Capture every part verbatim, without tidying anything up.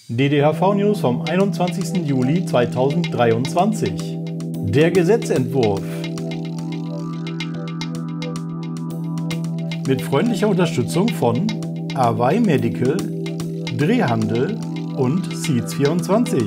D D H V-News vom einundzwanzigsten Juli zweitausenddreiundzwanzig. Der Gesetzentwurf. Mit freundlicher Unterstützung von Away Medical, Drehhandel und Seeds vierundzwanzig.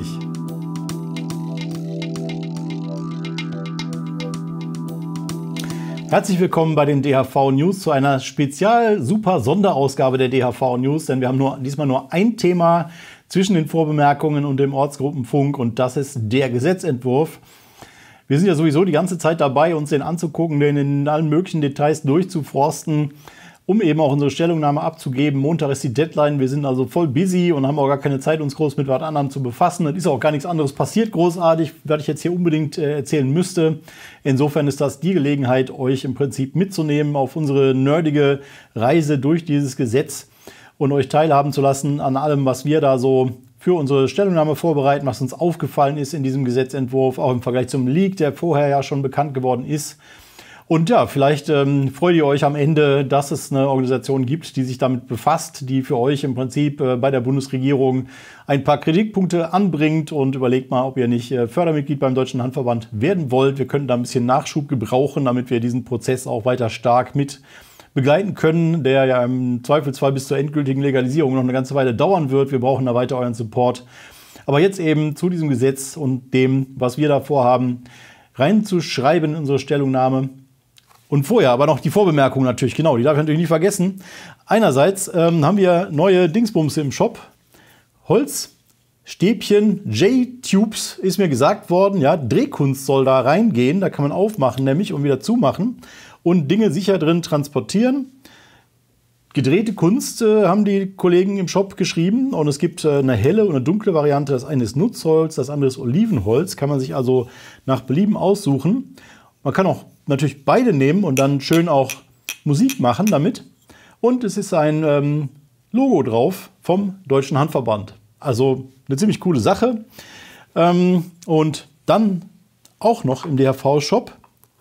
Herzlich willkommen bei den D H V-News zu einer Spezial-Super-Sonderausgabe der D H V-News, denn wir haben nur, diesmal nur ein Thema zwischen den Vorbemerkungen und dem Ortsgruppenfunk und das ist der Gesetzentwurf. Wir sind ja sowieso die ganze Zeit dabei, uns den anzugucken, den in allen möglichen Details durchzuforsten, um eben auch unsere Stellungnahme abzugeben. Montag ist die Deadline, wir sind also voll busy und haben auch gar keine Zeit, uns groß mit was anderem zu befassen. Es ist auch gar nichts anderes passiert großartig, was ich jetzt hier unbedingt äh, erzählen müsste. Insofern ist das die Gelegenheit, euch im Prinzip mitzunehmen auf unsere nerdige Reise durch dieses Gesetz und euch teilhaben zu lassen an allem, was wir da so für unsere Stellungnahme vorbereiten, was uns aufgefallen ist in diesem Gesetzentwurf, auch im Vergleich zum Leak, der vorher ja schon bekannt geworden ist. Und ja, vielleicht ähm, freut ihr euch am Ende, dass es eine Organisation gibt, die sich damit befasst, die für euch im Prinzip äh, bei der Bundesregierung ein paar Kritikpunkte anbringt und überlegt mal, ob ihr nicht äh, Fördermitglied beim Deutschen Handverband werden wollt. Wir können da ein bisschen Nachschub gebrauchen, damit wir diesen Prozess auch weiter stark mit begleiten können, der ja im Zweifelsfall bis zur endgültigen Legalisierung noch eine ganze Weile dauern wird. Wir brauchen da weiter euren Support. Aber jetzt eben zu diesem Gesetz und dem, was wir da vorhaben, reinzuschreiben in unsere Stellungnahme. Und vorher aber noch die Vorbemerkung natürlich, genau, die darf ich natürlich nicht vergessen. Einerseits ähm, haben wir neue Dingsbums im Shop. Holz, Stäbchen, J-Tubes ist mir gesagt worden. Ja, Drehkunst soll da reingehen, da kann man aufmachen nämlich und wieder zumachen und Dinge sicher drin transportieren. Gedrehte Kunst äh, haben die Kollegen im Shop geschrieben und es gibt äh, eine helle und eine dunkle Variante. Das eine ist Nutzholz, das andere ist Olivenholz. Kann man sich also nach Belieben aussuchen. Man kann auch natürlich beide nehmen und dann schön auch Musik machen damit. Und es ist ein ähm, Logo drauf vom Deutschen Handverband. Also eine ziemlich coole Sache. Ähm, und dann auch noch im D H V-Shop.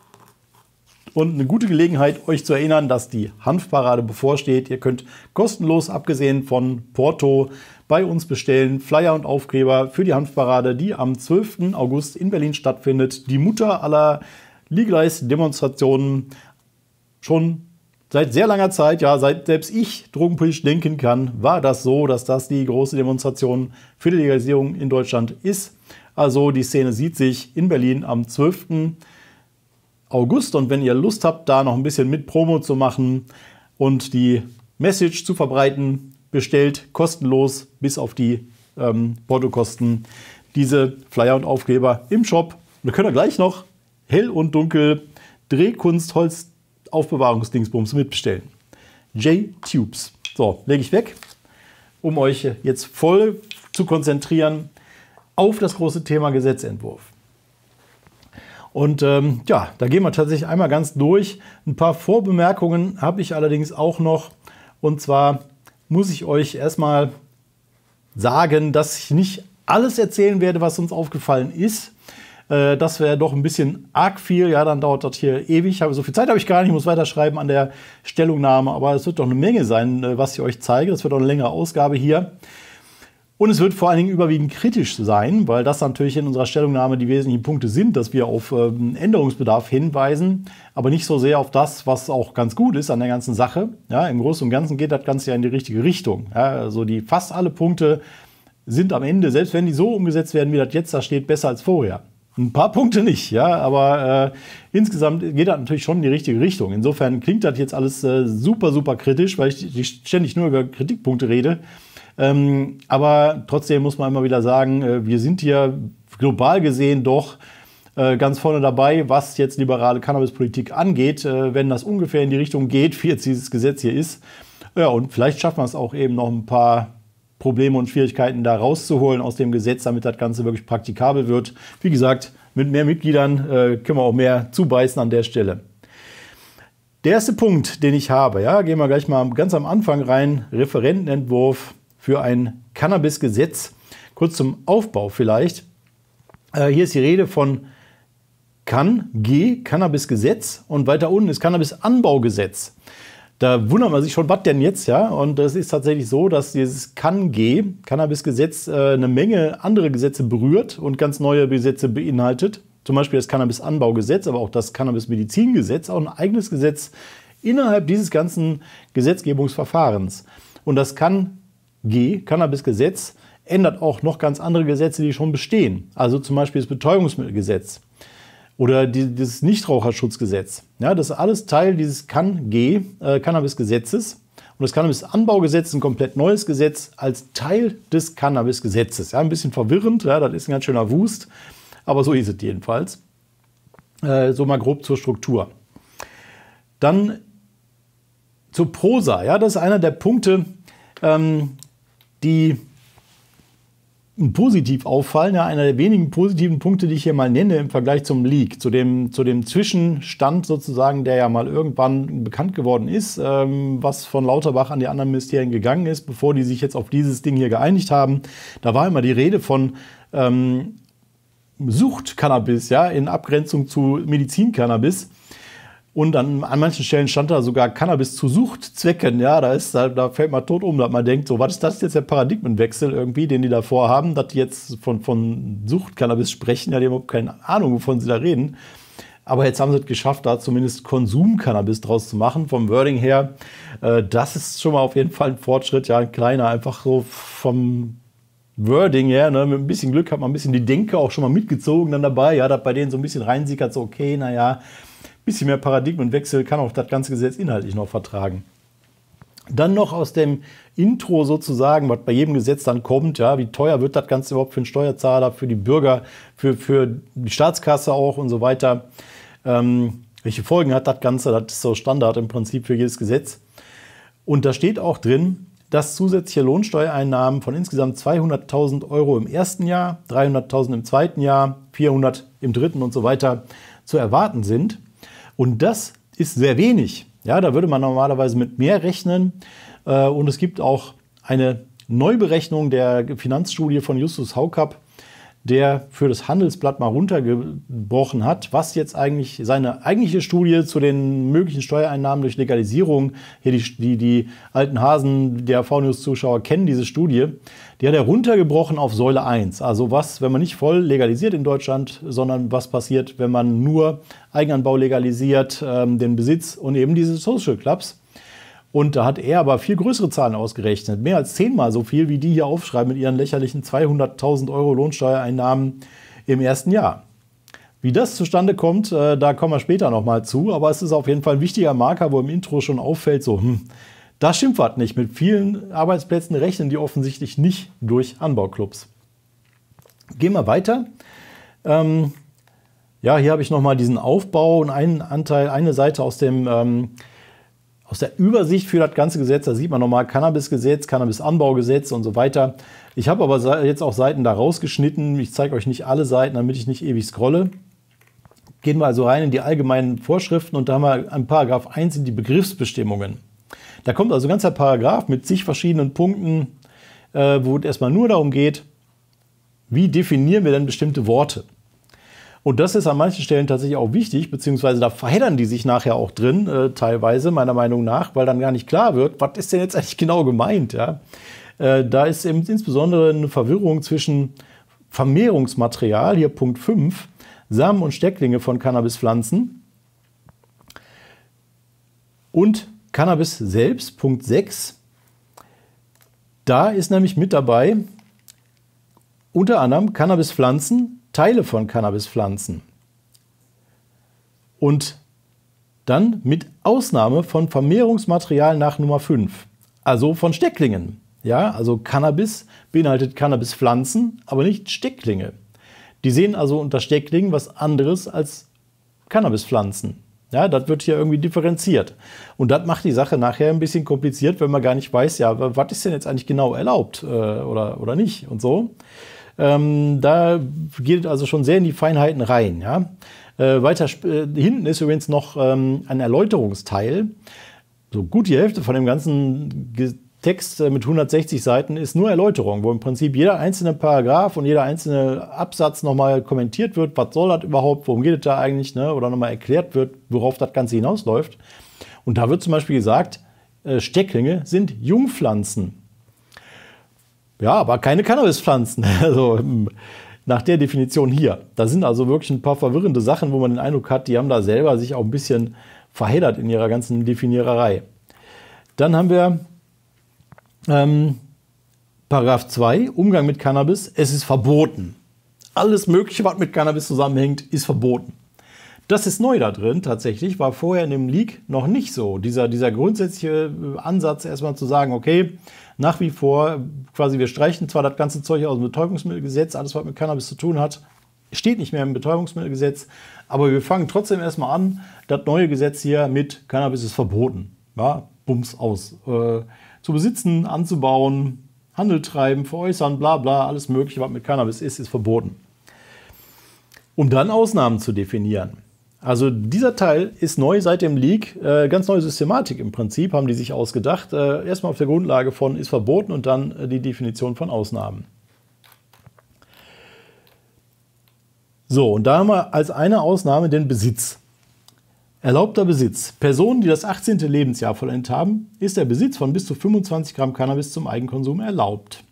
Und eine gute Gelegenheit, euch zu erinnern, dass die Hanfparade bevorsteht. Ihr könnt kostenlos, abgesehen von Porto, bei uns bestellen. Flyer und Aufkleber für die Hanfparade, die am zwölften August in Berlin stattfindet. Die Mutter aller Legalize-Demonstrationen schon seit sehr langer Zeit, ja, seit selbst ich drogenpolitisch denken kann, war das so, dass das die große Demonstration für die Legalisierung in Deutschland ist. Also die Szene sieht sich in Berlin am zwölften August und wenn ihr Lust habt, da noch ein bisschen mit Promo zu machen und die Message zu verbreiten, bestellt kostenlos bis auf die ähm, Portokosten diese Flyer und Aufkleber im Shop. Wir können gleich noch hell und dunkel Drehkunst, Holz, Aufbewahrungsdingsbums mitbestellen. J-Tubes. So, lege ich weg, um euch jetzt voll zu konzentrieren auf das große Thema Gesetzentwurf. Und ähm, ja, da gehen wir tatsächlich einmal ganz durch. Ein paar Vorbemerkungen habe ich allerdings auch noch. Und zwar muss ich euch erstmal sagen, dass ich nicht alles erzählen werde, was uns aufgefallen ist. Äh, das wäre doch ein bisschen arg viel. Ja, dann dauert das hier ewig. Aber so viel Zeit habe ich gar nicht. Ich muss weiterschreiben an der Stellungnahme. Aber es wird doch eine Menge sein, was ich euch zeige. Das wird auch eine längere Ausgabe hier. Und es wird vor allen Dingen überwiegend kritisch sein, weil das natürlich in unserer Stellungnahme die wesentlichen Punkte sind, dass wir auf ähm, Änderungsbedarf hinweisen, aber nicht so sehr auf das, was auch ganz gut ist an der ganzen Sache. Ja, im Großen und Ganzen geht das Ganze ja in die richtige Richtung. Ja, also die fast alle Punkte sind am Ende, selbst wenn die so umgesetzt werden, wie das jetzt da steht, besser als vorher. Ein paar Punkte nicht, ja, aber äh, insgesamt geht das natürlich schon in die richtige Richtung. Insofern klingt das jetzt alles äh, super, super kritisch, weil ich, ich ständig nur über Kritikpunkte rede. Ähm, aber trotzdem muss man immer wieder sagen, äh, wir sind hier global gesehen doch äh, ganz vorne dabei, was jetzt liberale Cannabispolitik angeht, äh, wenn das ungefähr in die Richtung geht, wie jetzt dieses Gesetz hier ist. Ja, und vielleicht schaffen wir es auch eben noch ein paar Probleme und Schwierigkeiten da rauszuholen aus dem Gesetz, damit das Ganze wirklich praktikabel wird. Wie gesagt, mit mehr Mitgliedern äh, können wir auch mehr zubeißen an der Stelle. Der erste Punkt, den ich habe, ja, gehen wir gleich mal ganz am Anfang rein, Referentenentwurf für ein Cannabis-Gesetz. Kurz zum Aufbau vielleicht. Äh, hier ist die Rede von Can G, Cannabis-Gesetz, und weiter unten ist Cannabis-Anbaugesetz. Da wundert man sich schon, was denn jetzt, ja? Und es ist tatsächlich so, dass dieses Can-G, Cannabis-Gesetz, äh, eine Menge andere Gesetze berührt und ganz neue Gesetze beinhaltet. Zum Beispiel das Cannabis-Anbaugesetz, aber auch das Cannabis-Medizingesetz, auch ein eigenes Gesetz innerhalb dieses ganzen Gesetzgebungsverfahrens. Und das Can-G, Cannabis-Gesetz, ändert auch noch ganz andere Gesetze, die schon bestehen. Also zum Beispiel das Betäubungsmittelgesetz oder die, das Nichtraucherschutzgesetz. Ja, das ist alles Teil dieses Can-G, äh, Cannabis-Gesetzes. Und das Cannabis-Anbaugesetz ist ein komplett neues Gesetz als Teil des Cannabis-Gesetzes. Ja, ein bisschen verwirrend, ja, das ist ein ganz schöner Wust, aber so ist es jedenfalls. Äh, so mal grob zur Struktur. Dann zur Prosa. Ja, das ist einer der Punkte, ähm, die positiv auffallen, ja, einer der wenigen positiven Punkte, die ich hier mal nenne im Vergleich zum Leak, zu dem, zu dem Zwischenstand sozusagen, der ja mal irgendwann bekannt geworden ist, ähm, was von Lauterbach an die anderen Ministerien gegangen ist, bevor die sich jetzt auf dieses Ding hier geeinigt haben. Da war immer die Rede von ähm, Sucht-Cannabis, ja, in Abgrenzung zu Medizin-Cannabis. Und an, an manchen Stellen stand da sogar Cannabis zu Suchtzwecken. Ja, da, ist, da, da fällt man tot um, dass man denkt, so, was ist das jetzt der Paradigmenwechsel irgendwie, den die da vorhaben, dass die jetzt von, von Suchtcannabis sprechen. Ja, die haben überhaupt keine Ahnung, wovon sie da reden. Aber jetzt haben sie es geschafft, da zumindest Konsumcannabis draus zu machen, vom Wording her. Äh, das ist schon mal auf jeden Fall ein Fortschritt, ja, ein kleiner, einfach so vom Wording her, ne, mit ein bisschen Glück hat man ein bisschen die Denke auch schon mal mitgezogen dann dabei. Ja, dass bei denen so ein bisschen reinsickert, so okay, naja, bisschen mehr Paradigmenwechsel kann auch das ganze Gesetz inhaltlich noch vertragen. Dann noch aus dem Intro sozusagen, was bei jedem Gesetz dann kommt, ja, wie teuer wird das Ganze überhaupt für den Steuerzahler, für die Bürger, für, für die Staatskasse auch und so weiter. Ähm, welche Folgen hat das Ganze? Das ist so Standard im Prinzip für jedes Gesetz. Und da steht auch drin, dass zusätzliche Lohnsteuereinnahmen von insgesamt zweihunderttausend Euro im ersten Jahr, dreihunderttausend im zweiten Jahr, vierhundert im dritten und so weiter zu erwarten sind. Und das ist sehr wenig. Ja, da würde man normalerweise mit mehr rechnen. Und es gibt auch eine Neuberechnung der Finanzstudie von Justus Haukapp, der für das Handelsblatt mal runtergebrochen hat, was jetzt eigentlich seine eigentliche Studie zu den möglichen Steuereinnahmen durch Legalisierung, hier die, die, die alten Hasen der V News-Zuschauer kennen diese Studie, die hat er runtergebrochen auf Säule eins. Also was, wenn man nicht voll legalisiert in Deutschland, sondern was passiert, wenn man nur Eigenanbau legalisiert, ähm, den Besitz und eben diese Social Clubs. Und da hat er aber viel größere Zahlen ausgerechnet. Mehr als zehnmal so viel, wie die hier aufschreiben mit ihren lächerlichen zweihunderttausend Euro Lohnsteuereinnahmen im ersten Jahr. Wie das zustande kommt, äh, da kommen wir später nochmal zu. Aber es ist auf jeden Fall ein wichtiger Marker, wo im Intro schon auffällt, so, hm, da stimmt was nicht. Mit vielen Arbeitsplätzen rechnen die offensichtlich nicht durch Anbauclubs. Gehen wir weiter. Ähm, ja, hier habe ich nochmal diesen Aufbau und einen Anteil, eine Seite aus dem... Ähm, Aus der Übersicht für das ganze Gesetz, da sieht man nochmal Cannabisgesetz, Cannabisanbaugesetz und so weiter. Ich habe aber jetzt auch Seiten da rausgeschnitten. Ich zeige euch nicht alle Seiten, damit ich nicht ewig scrolle. Gehen wir also rein in die allgemeinen Vorschriften und da haben wir an Paragraph eins sind die Begriffsbestimmungen. Da kommt also ein ganzer Paragraph mit zig verschiedenen Punkten, äh, wo es erstmal nur darum geht, wie definieren wir denn bestimmte Worte. Und das ist an manchen Stellen tatsächlich auch wichtig, beziehungsweise da verheddern die sich nachher auch drin, äh, teilweise meiner Meinung nach, weil dann gar nicht klar wird, was ist denn jetzt eigentlich genau gemeint. Ja? Äh, da ist eben insbesondere eine Verwirrung zwischen Vermehrungsmaterial, hier Punkt fünf, Samen und Stecklinge von Cannabispflanzen und Cannabis selbst, Punkt sechs. Da ist nämlich mit dabei unter anderem Cannabispflanzen, Teile von Cannabispflanzen. Und dann mit Ausnahme von Vermehrungsmaterial nach Nummer fünf, also von Stecklingen. Ja, also Cannabis beinhaltet Cannabispflanzen, aber nicht Stecklinge. Die sehen also unter Stecklingen was anderes als Cannabispflanzen. Ja, das wird hier irgendwie differenziert. Und das macht die Sache nachher ein bisschen kompliziert, wenn man gar nicht weiß, ja, was ist denn jetzt eigentlich genau erlaubt äh, oder, oder nicht und so. Ähm, da geht also schon sehr in die Feinheiten rein. Ja? Äh, weiter äh, hinten ist übrigens noch ähm, ein Erläuterungsteil. So gut die Hälfte von dem ganzen Text äh, mit hundertsechzig Seiten ist nur Erläuterung, wo im Prinzip jeder einzelne Paragraph und jeder einzelne Absatz nochmal kommentiert wird. Was soll das überhaupt? Worum geht es da eigentlich? Ne? Oder nochmal erklärt wird, worauf das Ganze hinausläuft. Und da wird zum Beispiel gesagt, äh, Stecklinge sind Jungpflanzen. Ja, aber keine Cannabispflanzen. Also nach der Definition hier. Da sind also wirklich ein paar verwirrende Sachen, wo man den Eindruck hat, die haben da selber sich auch ein bisschen verheddert in ihrer ganzen Definiererei. Dann haben wir ähm, Paragraph zwei, Umgang mit Cannabis. Es ist verboten. Alles Mögliche, was mit Cannabis zusammenhängt, ist verboten. Das ist neu da drin tatsächlich, war vorher in dem Leak noch nicht so. Dieser, dieser grundsätzliche Ansatz erstmal zu sagen, okay, nach wie vor, quasi wir streichen zwar das ganze Zeug aus dem Betäubungsmittelgesetz, alles was mit Cannabis zu tun hat, steht nicht mehr im Betäubungsmittelgesetz, aber wir fangen trotzdem erstmal an, das neue Gesetz hier mit Cannabis ist verboten. Ja, bums aus. Äh, zu besitzen, anzubauen, Handel treiben, veräußern, bla bla, alles Mögliche, was mit Cannabis ist, ist verboten. Um dann Ausnahmen zu definieren. Also dieser Teil ist neu seit dem Leak, äh, ganz neue Systematik im Prinzip, haben die sich ausgedacht. Äh, erstmal auf der Grundlage von ist verboten und dann äh, die Definition von Ausnahmen. So, und da haben wir als eine Ausnahme den Besitz. Erlaubter Besitz. Personen, die das achtzehnte Lebensjahr vollendet haben, ist der Besitz von bis zu fünfundzwanzig Gramm Cannabis zum Eigenkonsum erlaubt.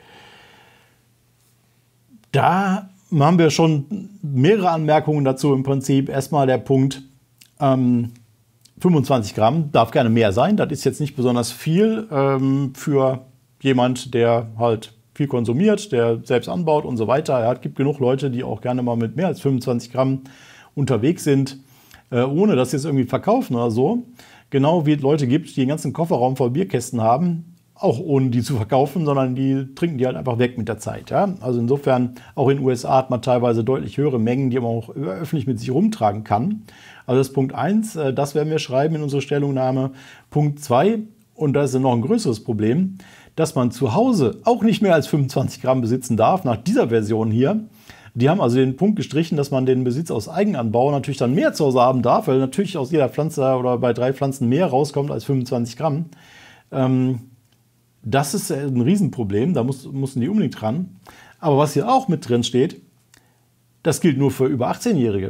Da haben wir schon mehrere Anmerkungen dazu im Prinzip. Erstmal der Punkt, ähm, fünfundzwanzig Gramm darf gerne mehr sein. Das ist jetzt nicht besonders viel ähm, für jemand, der halt viel konsumiert, der selbst anbaut und so weiter. Ja, es gibt genug Leute, die auch gerne mal mit mehr als fünfundzwanzig Gramm unterwegs sind, äh, ohne das jetzt irgendwie verkaufen oder so. Genau wie es Leute gibt, die den ganzen Kofferraum voll Bierkästen haben, auch ohne die zu verkaufen, sondern die trinken die halt einfach weg mit der Zeit. Ja? Also insofern, auch in den U S A hat man teilweise deutlich höhere Mengen, die man auch öffentlich mit sich rumtragen kann. Also das ist Punkt eins, das werden wir schreiben in unserer Stellungnahme. Punkt zwei, und das ist noch ein größeres Problem, dass man zu Hause auch nicht mehr als fünfundzwanzig Gramm besitzen darf, nach dieser Version hier. Die haben also den Punkt gestrichen, dass man den Besitz aus Eigenanbau natürlich dann mehr zu Hause haben darf, weil natürlich aus jeder Pflanze oder bei drei Pflanzen mehr rauskommt als fünfundzwanzig Gramm. Ähm, Das ist ein Riesenproblem, da muss, müssen die unbedingt dran. Aber was hier auch mit drin steht, das gilt nur für über achtzehnjährige.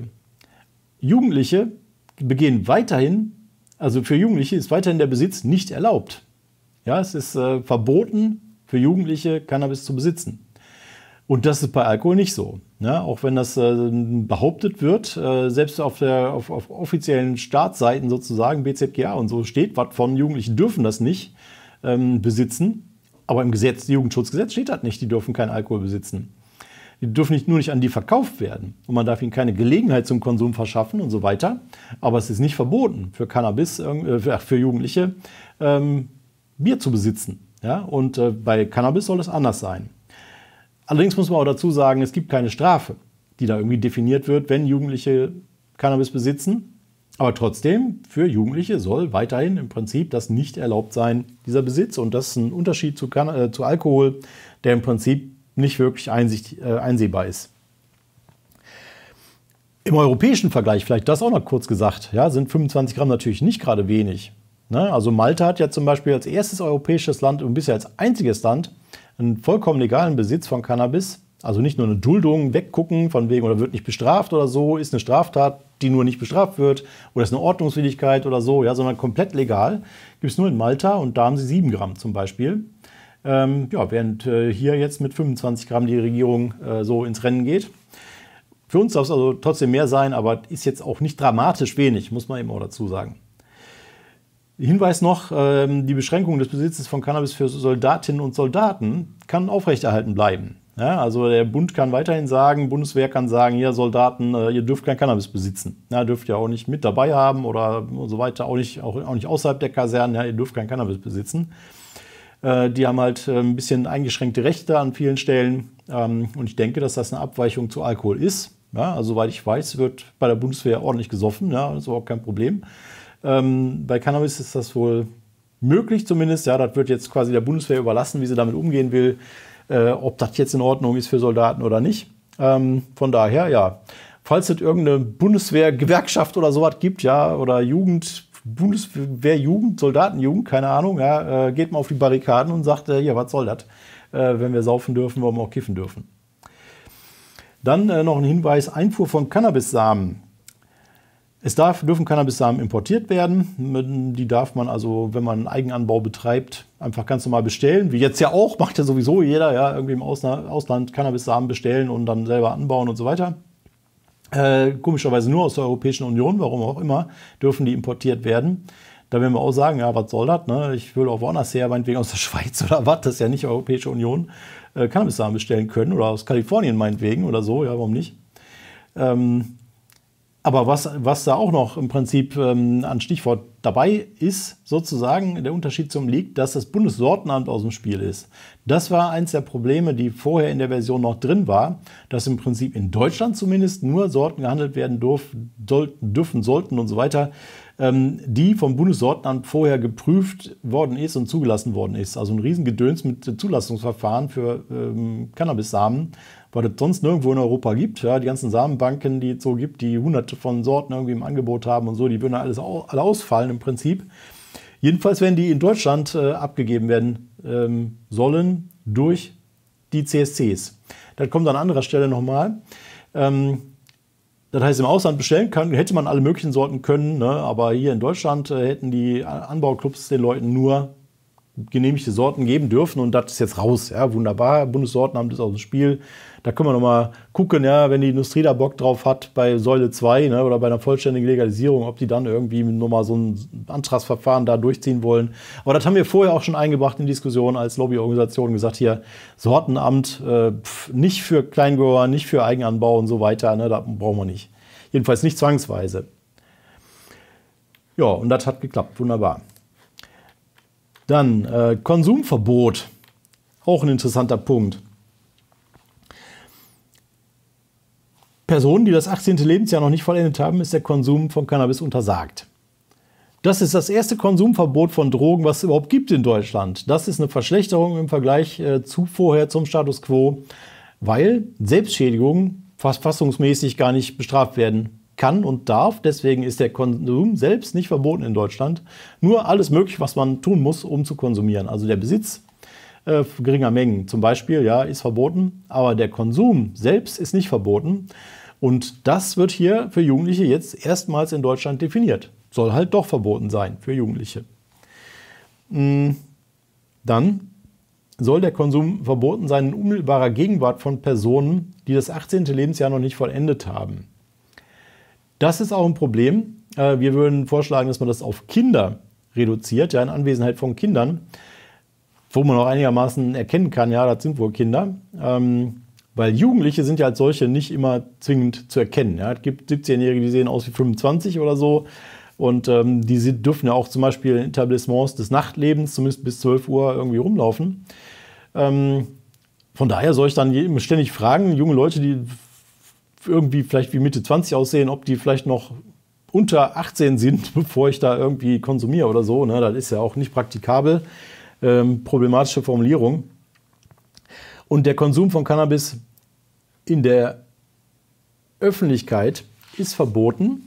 Jugendliche begehen weiterhin, also für Jugendliche ist weiterhin der Besitz nicht erlaubt. Ja, es ist äh, verboten für Jugendliche Cannabis zu besitzen. Und das ist bei Alkohol nicht so. Ja, auch wenn das äh, behauptet wird, äh, selbst auf, der, auf, auf offiziellen Staatsseiten sozusagen, B Z G A und so steht was von, Jugendlichen dürfen das nicht ähm, besitzen. Aber im Gesetz, Jugendschutzgesetz steht das nicht, die dürfen keinen Alkohol besitzen. Die dürfen nicht, nur nicht an die verkauft werden. Und man darf ihnen keine Gelegenheit zum Konsum verschaffen und so weiter. Aber es ist nicht verboten für Cannabis, äh, für Jugendliche, ähm, Bier zu besitzen. Ja? Und äh, bei Cannabis soll es anders sein. Allerdings muss man auch dazu sagen, es gibt keine Strafe, die da irgendwie definiert wird, wenn Jugendliche Cannabis besitzen. Aber trotzdem, für Jugendliche soll weiterhin im Prinzip das nicht erlaubt sein, dieser Besitz. Und das ist ein Unterschied zu, Can- äh, zu Alkohol, der im Prinzip nicht wirklich einsicht, äh, einsehbar ist. Im europäischen Vergleich, vielleicht das auch noch kurz gesagt, ja, sind fünfundzwanzig Gramm natürlich nicht gerade wenig. Ne? Also Malta hat ja zum Beispiel als erstes europäisches Land und bisher als einziges Land einen vollkommen legalen Besitz von Cannabis. Also nicht nur eine Duldung, weggucken von wegen oder wird nicht bestraft oder so, ist eine Straftat, die nur nicht bestraft wird oder ist eine Ordnungswidrigkeit oder so, ja, sondern komplett legal. Gibt es nur in Malta und da haben sie sieben Gramm zum Beispiel. Ähm, ja, während äh, hier jetzt mit fünfundzwanzig Gramm die Regierung äh, so ins Rennen geht. Für uns darf es also trotzdem mehr sein, aber ist jetzt auch nicht dramatisch wenig, muss man eben auch dazu sagen. Hinweis noch, ähm, die Beschränkung des Besitzes von Cannabis für Soldatinnen und Soldaten kann aufrechterhalten bleiben. Ja, also der Bund kann weiterhin sagen, Bundeswehr kann sagen, ja Soldaten, äh, ihr dürft kein Cannabis besitzen. Ja, dürft ihr auch nicht mit dabei haben oder und so weiter, auch nicht, auch, auch nicht außerhalb der Kasernen, ja, ihr dürft kein Cannabis besitzen. Äh, die haben halt äh, ein bisschen eingeschränkte Rechte an vielen Stellen ähm, und ich denke, dass das eine Abweichung zu Alkohol ist. Ja, also soweit ich weiß, wird bei der Bundeswehr ordentlich gesoffen, ja, das ist überhaupt kein Problem. Ähm, bei Cannabis ist das wohl möglich zumindest. Ja, das wird jetzt quasi der Bundeswehr überlassen, wie sie damit umgehen will, äh, ob das jetzt in Ordnung ist für Soldaten oder nicht. Ähm, von daher, ja, falls es irgendeine Bundeswehr-Gewerkschaft oder sowas gibt, ja, oder Jugend, Bundeswehr-Jugend, Soldatenjugend, keine Ahnung, ja, äh, geht mal auf die Barrikaden und sagt, äh, ja, was soll das? Äh, wenn wir saufen dürfen, wollen wir auch kiffen dürfen. Dann äh, noch ein Hinweis, Einfuhr von Cannabissamen. Es darf, dürfen Cannabissamen importiert werden. Die darf man also, wenn man einen Eigenanbau betreibt, einfach ganz normal bestellen. Wie jetzt ja auch, macht ja sowieso jeder, ja, irgendwie im Ausland, Ausland Cannabissamen bestellen und dann selber anbauen und so weiter. Äh, komischerweise nur aus der Europäischen Union, warum auch immer, dürfen die importiert werden. Da werden wir auch sagen, ja, was soll das? Ne? Ich will auch woanders her, meinetwegen aus der Schweiz oder was, das ist ja nicht Europäische Union, äh, Cannabissamen bestellen können oder aus Kalifornien meinetwegen oder so, ja, warum nicht? Ähm, Aber was, was da auch noch im Prinzip ähm, an Stichwort dabei ist, sozusagen der Unterschied zum liegt, dass das Bundessortenamt aus dem Spiel ist. Das war eins der Probleme, die vorher in der Version noch drin war, dass im Prinzip in Deutschland zumindest nur Sorten gehandelt werden durften, sollten, dürfen, sollten und so weiter, ähm, die vom Bundessortenamt vorher geprüft worden ist und zugelassen worden ist. Also ein Riesengedöns mit Zulassungsverfahren für ähm, Cannabissamen, weil es sonst nirgendwo in Europa gibt. Ja, die ganzen Samenbanken, die es so gibt, die hunderte von Sorten irgendwie im Angebot haben und so, die würden alles alle ausfallen im Prinzip. Jedenfalls werden die in Deutschland äh, abgegeben werden ähm, sollen durch die C S Cs. Das kommt an anderer Stelle nochmal. Ähm, das heißt, im Ausland bestellen kann, hätte man alle möglichen Sorten können, ne? Aber hier in Deutschland äh, hätten die Anbauclubs den Leuten nur genehmigte Sorten geben dürfen und das ist jetzt raus. Ja, wunderbar, Bundessortenamt ist aus dem Spiel. Da können wir nochmal gucken, ja, wenn die Industrie da Bock drauf hat, bei Säule zwei, ne, oder bei einer vollständigen Legalisierung, ob die dann irgendwie nochmal so ein Antragsverfahren da durchziehen wollen. Aber das haben wir vorher auch schon eingebracht in Diskussionen als Lobbyorganisation, gesagt, hier Sortenamt, äh, pf, nicht für Kleinbauer, nicht für Eigenanbau und so weiter, ne, da brauchen wir nicht. Jedenfalls nicht zwangsweise. Ja, und das hat geklappt, wunderbar. Dann äh, Konsumverbot, auch ein interessanter Punkt. Personen, die das achtzehnte Lebensjahr noch nicht vollendet haben, ist der Konsum von Cannabis untersagt. Das ist das erste Konsumverbot von Drogen, was es überhaupt gibt in Deutschland. Das ist eine Verschlechterung im Vergleich äh, zu vorher zum Status quo, weil Selbstschädigung verfassungsmäßig gar nicht bestraft werden kann und darf. Deswegen ist der Konsum selbst nicht verboten in Deutschland. Nur alles möglich, was man tun muss, um zu konsumieren. Also der Besitz äh, geringer Mengen zum Beispiel, ja, ist verboten. Aber der Konsum selbst ist nicht verboten. Und das wird hier für Jugendliche jetzt erstmals in Deutschland definiert. Soll halt doch verboten sein für Jugendliche. Dann soll der Konsum verboten sein in unmittelbarer Gegenwart von Personen, die das achtzehnte Lebensjahr noch nicht vollendet haben. Das ist auch ein Problem. Wir würden vorschlagen, dass man das auf Kinder reduziert, ja, in Anwesenheit von Kindern, wo man auch einigermaßen erkennen kann, ja, das sind wohl Kinder. Ähm, weil Jugendliche sind ja als solche nicht immer zwingend zu erkennen. Ja. Es gibt siebzehnjährige, die sehen aus wie fünfundzwanzig oder so. Und ähm, die dürfen ja auch zum Beispiel in Etablissements des Nachtlebens, zumindest bis zwölf Uhr, irgendwie rumlaufen. Ähm, von daher soll ich dann ständig fragen, junge Leute, die irgendwie vielleicht wie Mitte zwanzig aussehen, ob die vielleicht noch unter achtzehn sind, bevor ich da irgendwie konsumiere oder so. Ne? Das ist ja auch nicht praktikabel. Ähm, problematische Formulierung. Und der Konsum von Cannabis in der Öffentlichkeit ist verboten.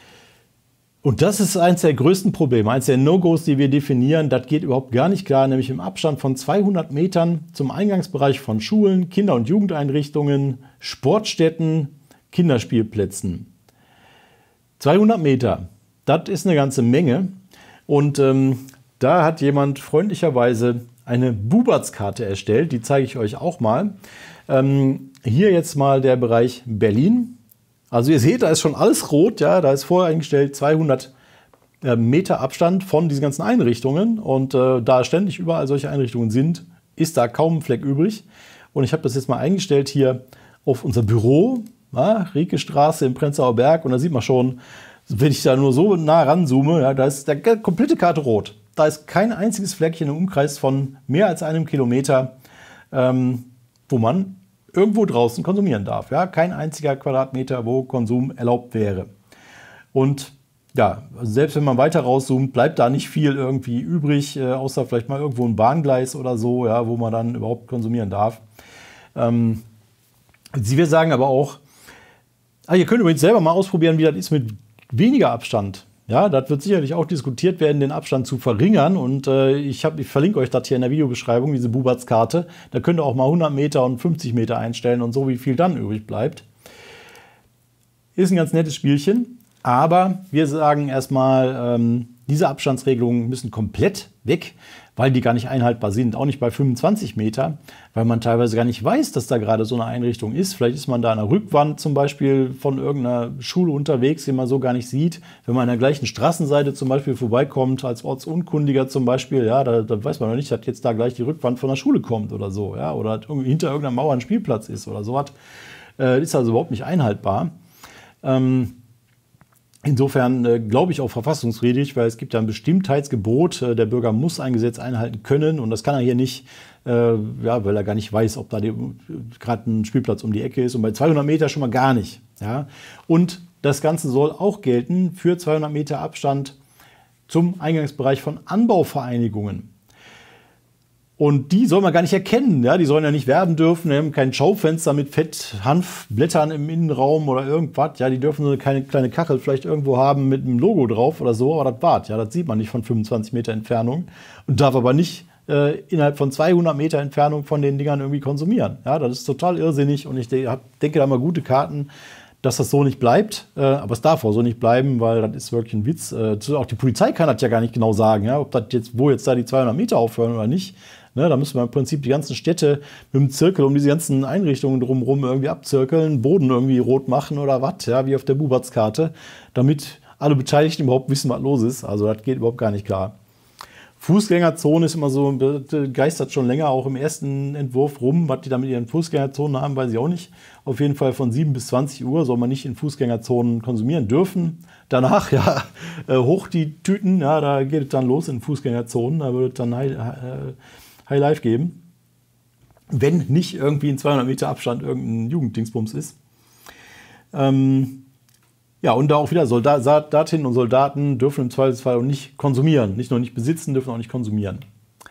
Und das ist eines der größten Probleme, eines der No-Gos, die wir definieren. Das geht überhaupt gar nicht klar, nämlich im Abstand von zweihundert Metern zum Eingangsbereich von Schulen, Kinder- und Jugendeinrichtungen, Sportstätten, Kinderspielplätzen. zweihundert Meter, das ist eine ganze Menge. Und ähm, da hat jemand freundlicherweise eine Bubatz-Karte erstellt, die zeige ich euch auch mal. Ähm, hier jetzt mal der Bereich Berlin. Also ihr seht, da ist schon alles rot, ja, da ist vorher eingestellt zweihundert äh, Meter Abstand von diesen ganzen Einrichtungen. Und äh, da ständig überall solche Einrichtungen sind, ist da kaum ein Fleck übrig. Und ich habe das jetzt mal eingestellt hier auf unser Büro, ja, Rieke Straße im Prenzlauer Berg. Und da sieht man schon, wenn ich da nur so nah ranzoome, ja, da ist der komplette Karte rot. Da ist kein einziges Fleckchen im Umkreis von mehr als einem Kilometer, ähm, wo man irgendwo draußen konsumieren darf. Ja? Kein einziger Quadratmeter, wo Konsum erlaubt wäre. Und ja, also selbst wenn man weiter rauszoomt, bleibt da nicht viel irgendwie übrig, äh, außer vielleicht mal irgendwo ein Bahngleis oder so, ja, wo man dann überhaupt konsumieren darf. Ähm, Sie sagen aber auch, ah, ihr könnt übrigens selber mal ausprobieren, wie das ist mit weniger Abstand. Ja, das wird sicherlich auch diskutiert werden, den Abstand zu verringern. Und äh, ich, hab, ich verlinke euch das hier in der Videobeschreibung, diese Bubatz-Karte. Da könnt ihr auch mal hundert Meter und fünfzig Meter einstellen und so, wie viel dann übrig bleibt. Ist ein ganz nettes Spielchen. Aber wir sagen erstmal, ähm, diese Abstandsregelungen müssen komplett weg, weil die gar nicht einhaltbar sind. Auch nicht bei fünfundzwanzig Meter, weil man teilweise gar nicht weiß, dass da gerade so eine Einrichtung ist. Vielleicht ist man da an der Rückwand zum Beispiel von irgendeiner Schule unterwegs, die man so gar nicht sieht. Wenn man an der gleichen Straßenseite zum Beispiel vorbeikommt, als Ortsunkundiger zum Beispiel, ja, da, da weiß man noch nicht, dass jetzt da gleich die Rückwand von der Schule kommt oder so. Ja, oder hinter irgendeiner Mauer ein Spielplatz ist oder sowas. Äh, ist also überhaupt nicht einhaltbar. Ähm, Insofern äh, glaube ich auch verfassungswidrig, weil es gibt ja ein Bestimmtheitsgebot, äh, der Bürger muss ein Gesetz einhalten können und das kann er hier nicht, äh, ja, weil er gar nicht weiß, ob da gerade ein Spielplatz um die Ecke ist und bei zweihundert Meter schon mal gar nicht. Ja? Und das Ganze soll auch gelten für zweihundert Meter Abstand zum Eingangsbereich von Anbauvereinigungen. Und die soll man gar nicht erkennen. Ja? Die sollen ja nicht werben dürfen, die haben kein Schaufenster mit Fett-Hanfblättern im Innenraum oder irgendwas. Ja, die dürfen so keine kleine Kachel vielleicht irgendwo haben mit einem Logo drauf oder so, aber das war's. Ja, das sieht man nicht von fünfundzwanzig Meter Entfernung und darf aber nicht äh, innerhalb von zweihundert Meter Entfernung von den Dingern irgendwie konsumieren. Ja, das ist total irrsinnig und ich de denke da mal gute Karten, dass das so nicht bleibt. Äh, aber es darf auch so nicht bleiben, weil das ist wirklich ein Witz. Äh, auch die Polizei kann das ja gar nicht genau sagen, ja, ob das jetzt, wo jetzt da die zweihundert Meter aufhören oder nicht. Ne, da müssen wir im Prinzip die ganzen Städte mit dem Zirkel um diese ganzen Einrichtungen drumherum irgendwie abzirkeln, Boden irgendwie rot machen oder was, ja, wie auf der Bubatz-Karte, damit alle Beteiligten überhaupt wissen, was los ist. Also das geht überhaupt gar nicht klar. Fußgängerzone ist immer so, geistert schon länger auch im ersten Entwurf rum. Was die da mit ihren Fußgängerzonen haben, weiß ich auch nicht. Auf jeden Fall von sieben bis zwanzig Uhr soll man nicht in Fußgängerzonen konsumieren dürfen. Danach, ja, hoch die Tüten, ja, da geht es dann los in Fußgängerzonen, da wird es dann High, High Life geben. Wenn nicht irgendwie in zweihundert Meter Abstand irgendein Jugenddingsbums ist. Ähm, Ja, und da auch wieder Soldatinnen und Soldaten dürfen im Zweifelsfall auch nicht konsumieren. Nicht nur nicht besitzen, dürfen auch nicht konsumieren.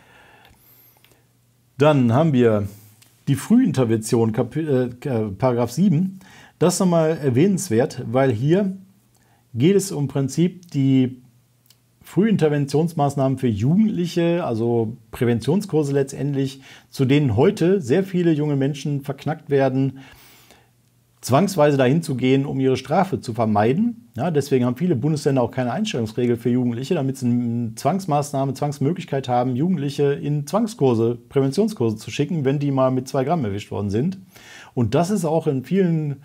Dann haben wir die Frühintervention, äh, Paragraph sieben. Das ist nochmal erwähnenswert, weil hier geht es um Prinzip die Frühinterventionsmaßnahmen für Jugendliche, also Präventionskurse letztendlich, zu denen heute sehr viele junge Menschen verknackt werden, zwangsweise dahin zu gehen, um ihre Strafe zu vermeiden. Ja, deswegen haben viele Bundesländer auch keine Einstellungsregel für Jugendliche, damit sie eine Zwangsmaßnahme, Zwangsmöglichkeit haben, Jugendliche in Zwangskurse, Präventionskurse zu schicken, wenn die mal mit zwei Gramm erwischt worden sind. Und das ist auch in vielen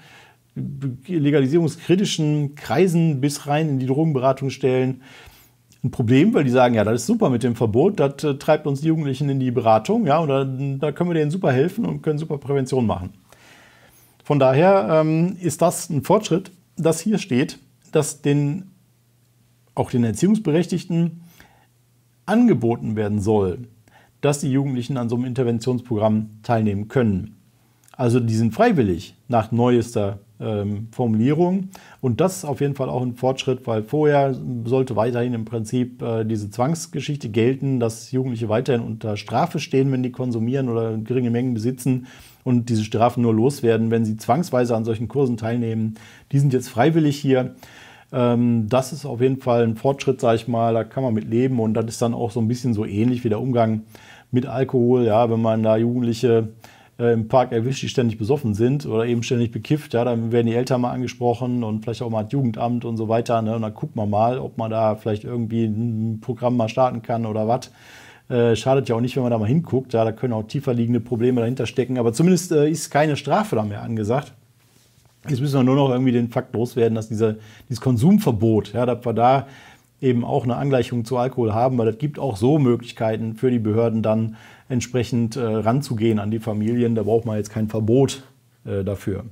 legalisierungskritischen Kreisen bis rein in die Drogenberatungsstellen ein Problem, weil die sagen, ja, das ist super mit dem Verbot, das äh, treibt uns die Jugendlichen in die Beratung, ja, und da, da können wir denen super helfen und können super Prävention machen. Von daher ähm, ist das ein Fortschritt, dass hier steht, dass den, auch den Erziehungsberechtigten angeboten werden soll, dass die Jugendlichen an so einem Interventionsprogramm teilnehmen können. Also die sind freiwillig nach neuester ähm, Formulierung und das ist auf jeden Fall auch ein Fortschritt, weil vorher sollte weiterhin im Prinzip äh, diese Zwangsgeschichte gelten, dass Jugendliche weiterhin unter Strafe stehen, wenn die konsumieren oder geringe Mengen besitzen und diese Strafen nur loswerden, wenn sie zwangsweise an solchen Kursen teilnehmen. Die sind jetzt freiwillig hier. Ähm, das ist auf jeden Fall ein Fortschritt, sage ich mal, da kann man mit leben und das ist dann auch so ein bisschen so ähnlich wie der Umgang mit Alkohol, ja, wenn man da Jugendliche im Park erwischt, die ständig besoffen sind oder eben ständig bekifft, ja, dann werden die Eltern mal angesprochen und vielleicht auch mal das Jugendamt und so weiter. Ne? Und dann guckt man mal, ob man da vielleicht irgendwie ein Programm mal starten kann oder was. Äh, schadet ja auch nicht, wenn man da mal hinguckt. Ja? Da können auch tiefer liegende Probleme dahinter stecken. Aber zumindest äh, ist keine Strafe da mehr angesagt. Jetzt müssen wir nur noch irgendwie den Fakt loswerden, dass diese, dieses Konsumverbot, ja, dass wir da eben auch eine Angleichung zu Alkohol haben, weil das gibt auch so Möglichkeiten für die Behörden dann entsprechend äh, ranzugehen an die Familien. Da braucht man jetzt kein Verbot äh, dafür.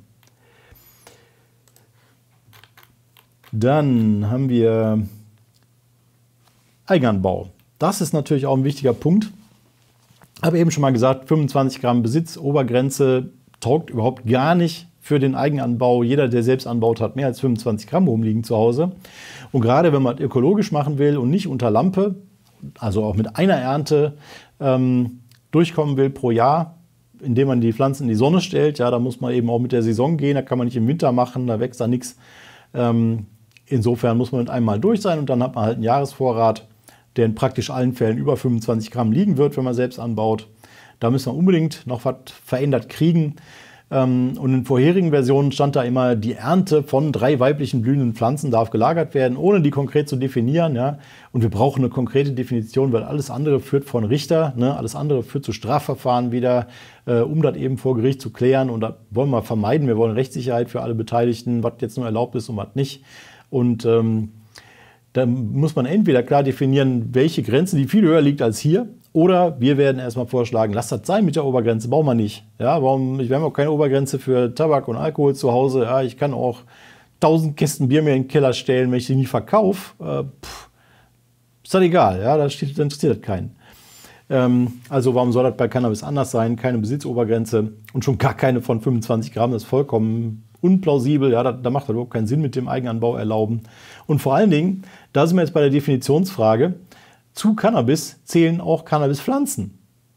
Dann haben wir Eigenanbau. Das ist natürlich auch ein wichtiger Punkt. Ich habe eben schon mal gesagt, fünfundzwanzig Gramm Besitz, Obergrenze taugt überhaupt gar nicht für den Eigenanbau. Jeder, der selbst anbaut, hat mehr als fünfundzwanzig Gramm rumliegen zu Hause. Und gerade wenn man ökologisch machen will und nicht unter Lampe, also auch mit einer Ernte ähm, durchkommen will pro Jahr, indem man die Pflanzen in die Sonne stellt, ja, da muss man eben auch mit der Saison gehen, da kann man nicht im Winter machen, da wächst da nichts. Ähm, insofern muss man mit einem Mal durch sein und dann hat man halt einen Jahresvorrat, der in praktisch allen Fällen über fünfundzwanzig Gramm liegen wird, wenn man selbst anbaut. Da müssen wir unbedingt noch was verändert kriegen. Und in vorherigen Versionen stand da immer, die Ernte von drei weiblichen blühenden Pflanzen darf gelagert werden, ohne die konkret zu definieren. Ja. Und wir brauchen eine konkrete Definition, weil alles andere führt vor einen Richter, ne. Alles andere führt zu Strafverfahren wieder, äh, um das eben vor Gericht zu klären. Und das wollen wir vermeiden. Wir wollen Rechtssicherheit für alle Beteiligten, was jetzt nur erlaubt ist und was nicht. Und ähm, da muss man entweder klar definieren, welche Grenze, die viel höher liegt als hier, oder wir werden erstmal vorschlagen, lasst das sein mit der Obergrenze, brauchen wir nicht. Ja, warum, wir haben auch keine Obergrenze für Tabak und Alkohol zu Hause. Ja, ich kann auch tausend Kästen Bier mir in den Keller stellen, wenn ich sie nie verkaufe. Äh, pff, ist das egal, ja, das steht, interessiert das keinen. Ähm, also warum soll das bei Cannabis anders sein? Keine Besitzobergrenze und schon gar keine von fünfundzwanzig Gramm, das ist vollkommen unplausibel. Ja, da, da macht das überhaupt keinen Sinn mit dem Eigenanbau erlauben. Und vor allen Dingen, da sind wir jetzt bei der Definitionsfrage, zu Cannabis zählen auch Cannabispflanzen.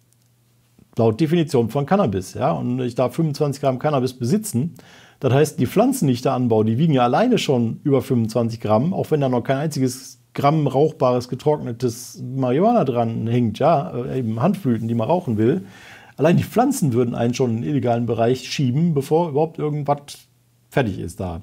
Laut Definition von Cannabis. Ja? Und ich darf fünfundzwanzig Gramm Cannabis besitzen. Das heißt, die Pflanzen, die ich da anbaue, die wiegen ja alleine schon über fünfundzwanzig Gramm, auch wenn da noch kein einziges Gramm rauchbares, getrocknetes Marihuana dran hängt, ja, eben Handblüten, die man rauchen will. Allein die Pflanzen würden einen schon in den illegalen Bereich schieben, bevor überhaupt irgendwas fertig ist da.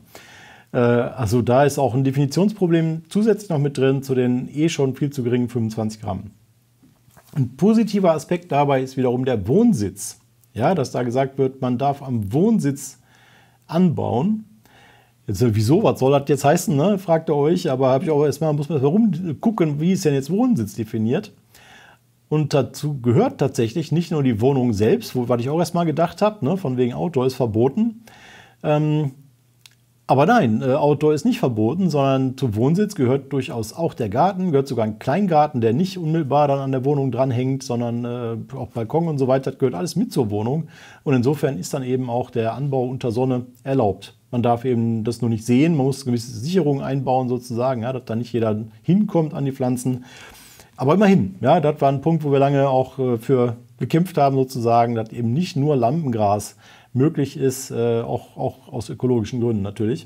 Also da ist auch ein Definitionsproblem zusätzlich noch mit drin zu den eh schon viel zu geringen fünfundzwanzig Gramm. Ein positiver Aspekt dabei ist wiederum der Wohnsitz. Ja, dass da gesagt wird, man darf am Wohnsitz anbauen. Jetzt, wieso, was soll das jetzt heißen, ne? Fragt ihr euch, aber habe ich auch erstmal, muss man herum gucken, wie ist denn jetzt Wohnsitz definiert. Und dazu gehört tatsächlich nicht nur die Wohnung selbst, wo, was ich auch erstmal gedacht habe, ne? Von wegen Outdoor ist verboten. Ähm, Aber nein, äh, Outdoor ist nicht verboten, sondern zu Wohnsitz gehört durchaus auch der Garten, gehört sogar ein Kleingarten, der nicht unmittelbar dann an der Wohnung dranhängt, sondern äh, auch Balkon und so weiter, das gehört alles mit zur Wohnung. Und insofern ist dann eben auch der Anbau unter Sonne erlaubt. Man darf eben das nur nicht sehen, man muss gewisse Sicherungen einbauen sozusagen, ja, dass da nicht jeder hinkommt an die Pflanzen. Aber immerhin, ja, das war ein Punkt, wo wir lange auch äh, für gekämpft haben sozusagen, dass eben nicht nur Lampengras möglich ist, äh, auch, auch aus ökologischen Gründen natürlich.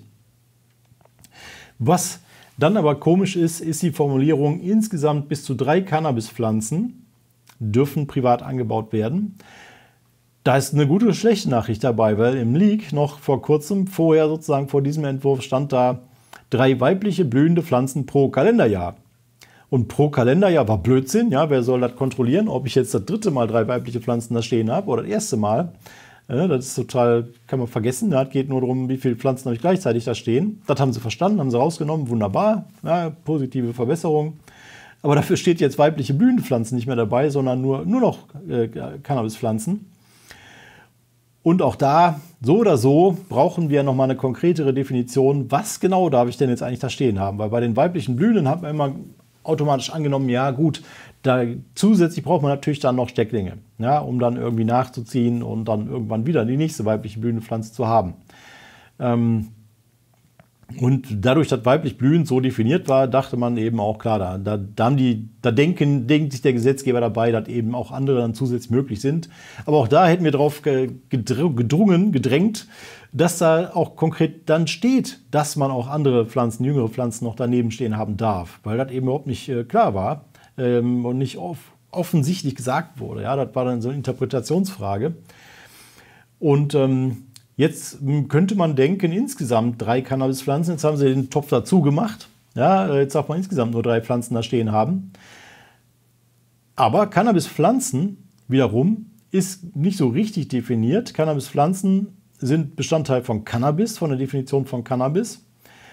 Was dann aber komisch ist, ist die Formulierung, insgesamt bis zu drei Cannabispflanzen dürfen privat angebaut werden. Da ist eine gute oder schlechte Nachricht dabei, weil im Leak noch vor kurzem, vorher sozusagen vor diesem Entwurf, stand da drei weibliche blühende Pflanzen pro Kalenderjahr. Und pro Kalenderjahr war Blödsinn, ja, wer soll das kontrollieren, ob ich jetzt das dritte Mal drei weibliche Pflanzen da stehen habe oder das erste Mal. Ja, das ist total, kann man vergessen. Es geht nur darum, wie viele Pflanzen habe ich gleichzeitig da stehen. Das haben sie verstanden, haben sie rausgenommen, wunderbar, ja, positive Verbesserung. Aber dafür steht jetzt weibliche blühende Pflanzen nicht mehr dabei, sondern nur, nur noch äh, Cannabispflanzen. Und auch da, so oder so, brauchen wir nochmal eine konkretere Definition, was genau darf ich denn jetzt eigentlich da stehen haben. Weil bei den weiblichen Blühenden hat man immer automatisch angenommen, ja gut, da zusätzlich braucht man natürlich dann noch Stecklinge, ja, um dann irgendwie nachzuziehen und dann irgendwann wieder die nächste weibliche blühende Pflanze zu haben. Ähm, und dadurch, dass weiblich blühend so definiert war, dachte man eben auch, klar, da, da, da, haben die, da denken, denkt sich der Gesetzgeber dabei, dass eben auch andere dann zusätzlich möglich sind. Aber auch da hätten wir darauf gedrungen, gedrängt, dass da auch konkret dann steht, dass man auch andere Pflanzen, jüngere Pflanzen noch daneben stehen haben darf, weil das eben überhaupt nicht äh, klar war ähm, und nicht off offensichtlich gesagt wurde. Ja, das war dann so eine Interpretationsfrage. Und ähm, jetzt könnte man denken, insgesamt drei Cannabispflanzen. Jetzt haben sie den Topf dazu gemacht. Ja, jetzt darf man insgesamt nur drei Pflanzen da stehen haben. Aber Cannabispflanzen wiederum ist nicht so richtig definiert. Cannabispflanzen sind Bestandteil von Cannabis, von der Definition von Cannabis.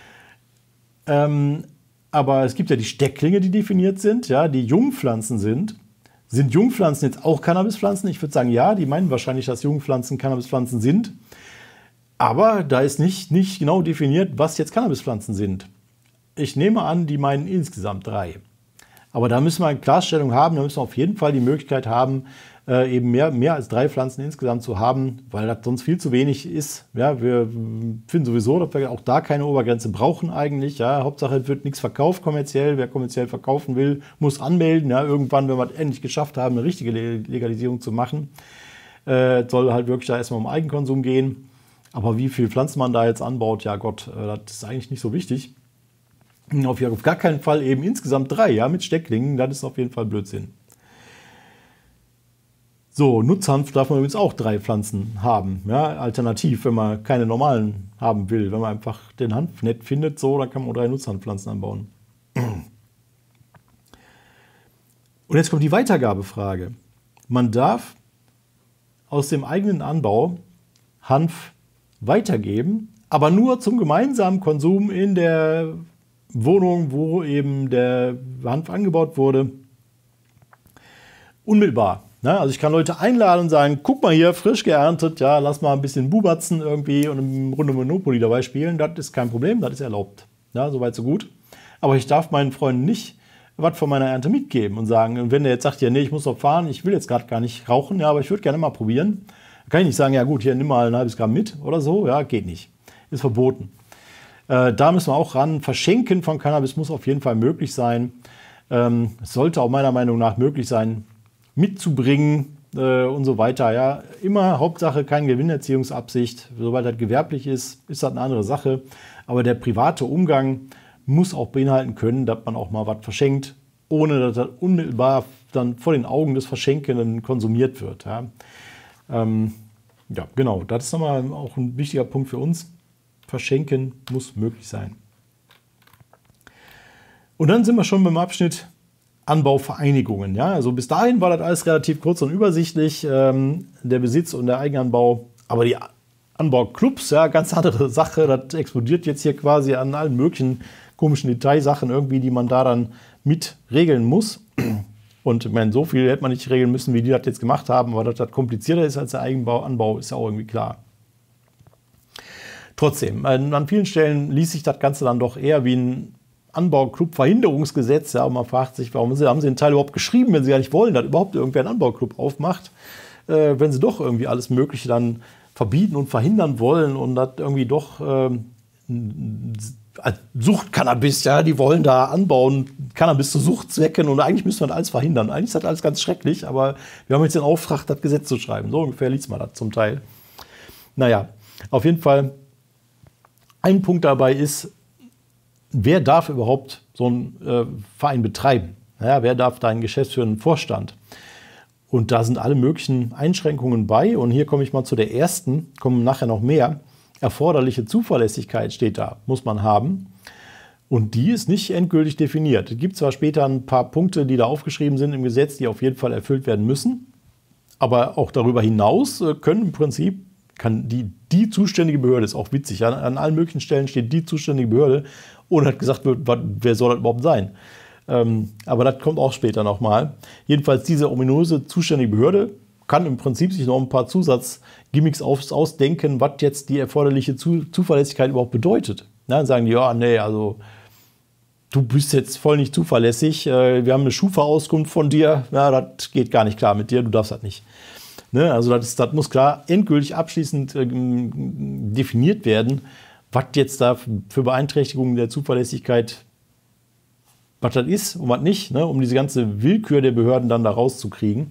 Ähm, aber es gibt ja die Stecklinge, die definiert sind, ja, die Jungpflanzen sind. Sind Jungpflanzen jetzt auch Cannabispflanzen? Ich würde sagen, ja, die meinen wahrscheinlich, dass Jungpflanzen Cannabispflanzen sind. Aber da ist nicht, nicht genau definiert, was jetzt Cannabispflanzen sind. Ich nehme an, die meinen insgesamt drei. Aber da müssen wir eine Klarstellung haben, da müssen wir auf jeden Fall die Möglichkeit haben, äh, eben mehr, mehr als drei Pflanzen insgesamt zu haben, weil das sonst viel zu wenig ist. Ja, wir finden sowieso, dass wir auch da keine Obergrenze brauchen eigentlich. Ja, Hauptsache, es wird nichts verkauft kommerziell. Wer kommerziell verkaufen will, muss anmelden. Ja, irgendwann, wenn wir es endlich geschafft haben, eine richtige Legalisierung zu machen, äh, soll halt wirklich da erstmal um Eigenkonsum gehen. Aber wie viel Pflanzen man da jetzt anbaut, ja Gott, äh, das ist eigentlich nicht so wichtig. Auf, auf gar keinen Fall eben insgesamt drei, ja, mit Stecklingen, das ist auf jeden Fall Blödsinn. So, Nutzhanf darf man übrigens auch drei Pflanzen haben. Ja, alternativ, wenn man keine normalen haben will. Wenn man einfach den Hanf nett findet, so, dann kann man auch drei Nutzhanfpflanzen anbauen. Und jetzt kommt die Weitergabefrage. Man darf aus dem eigenen Anbau Hanf weitergeben, aber nur zum gemeinsamen Konsum in der Wohnung, wo eben der Hanf angebaut wurde. Unmittelbar. Ne? Also ich kann Leute einladen und sagen, guck mal hier, frisch geerntet, ja, lass mal ein bisschen Bubatzen irgendwie und eine Runde Monopoly dabei spielen. Das ist kein Problem, das ist erlaubt. Ja, soweit so gut. Aber ich darf meinen Freunden nicht was von meiner Ernte mitgeben und sagen, und wenn der jetzt sagt, ja, nee, ich muss doch fahren, ich will jetzt gerade gar nicht rauchen, ja, aber ich würde gerne mal probieren, dann kann ich nicht sagen, ja gut, hier nimm mal ein halbes Gramm mit oder so, ja, geht nicht. Ist verboten. Äh, da müssen wir auch ran. Verschenken von Cannabis muss auf jeden Fall möglich sein. Ähm, es sollte auch meiner Meinung nach möglich sein, mitzubringen äh, und so weiter. Ja, immer Hauptsache keine Gewinnerziehungsabsicht. Sobald das gewerblich ist, ist das eine andere Sache. Aber der private Umgang muss auch beinhalten können, dass man auch mal was verschenkt, ohne dass das unmittelbar dann vor den Augen des Verschenkenden konsumiert wird. Ja, ähm, ja genau. Das ist nochmal auch ein wichtiger Punkt für uns. Verschenken muss möglich sein. Und dann sind wir schon beim Abschnitt Anbauvereinigungen. Ja? Also bis dahin war das alles relativ kurz und übersichtlich, ähm, der Besitz und der Eigenanbau. Aber die Anbauclubs, ja, ganz andere Sache. Das explodiert jetzt hier quasi an allen möglichen komischen Detailsachen irgendwie, die man da dann mit regeln muss. Und ich meine, so viel hätte man nicht regeln müssen, wie die das jetzt gemacht haben. Aber dass das komplizierter ist als der Eigenbau, Anbau, ist ja auch irgendwie klar. Trotzdem, an vielen Stellen liest sich das Ganze dann doch eher wie ein Anbauclub-Verhinderungsgesetz. Ja, und man fragt sich, warum haben sie den Teil überhaupt geschrieben, wenn sie gar nicht wollen, dass überhaupt irgendwer einen Anbauclub aufmacht, äh, wenn sie doch irgendwie alles Mögliche dann verbieten und verhindern wollen und das irgendwie doch äh, Suchtcannabis, ja, die wollen da anbauen, Cannabis zu Suchtzwecken und eigentlich müssen wir das alles verhindern. Eigentlich ist das alles ganz schrecklich, aber wir haben jetzt den Auftrag, das Gesetz zu schreiben. So ungefähr liest man das zum Teil. Naja, auf jeden Fall, ein Punkt dabei ist, wer darf überhaupt so einen äh, Verein betreiben? Ja, wer darf da einen geschäftsführenden Vorstand? Und da sind alle möglichen Einschränkungen bei. Und hier komme ich mal zu der ersten, kommen nachher noch mehr. Erforderliche Zuverlässigkeit steht da, muss man haben. Und die ist nicht endgültig definiert. Es gibt zwar später ein paar Punkte, die da aufgeschrieben sind im Gesetz, die auf jeden Fall erfüllt werden müssen. Aber auch darüber hinaus äh, können im Prinzip, kann die, die zuständige Behörde, ist auch witzig, an, an allen möglichen Stellen steht die zuständige Behörde, ohne dass gesagt wird, was, wer soll das überhaupt sein. Ähm, aber das kommt auch später nochmal. Jedenfalls diese ominöse zuständige Behörde kann im Prinzip sich noch ein paar Zusatzgimmicks aus, ausdenken, was jetzt die erforderliche Zu Zuverlässigkeit überhaupt bedeutet. Ja, dann sagen die, ja, nee, also du bist jetzt voll nicht zuverlässig, äh, wir haben eine Schufa-Auskunft von dir, ja, das geht gar nicht klar mit dir, du darfst das nicht. Ne? Also das, ist, das muss klar endgültig abschließend äh, definiert werden, was jetzt da für Beeinträchtigungen der Zuverlässigkeit, was das ist und was nicht, ne? Um diese ganze Willkür der Behörden dann da rauszukriegen.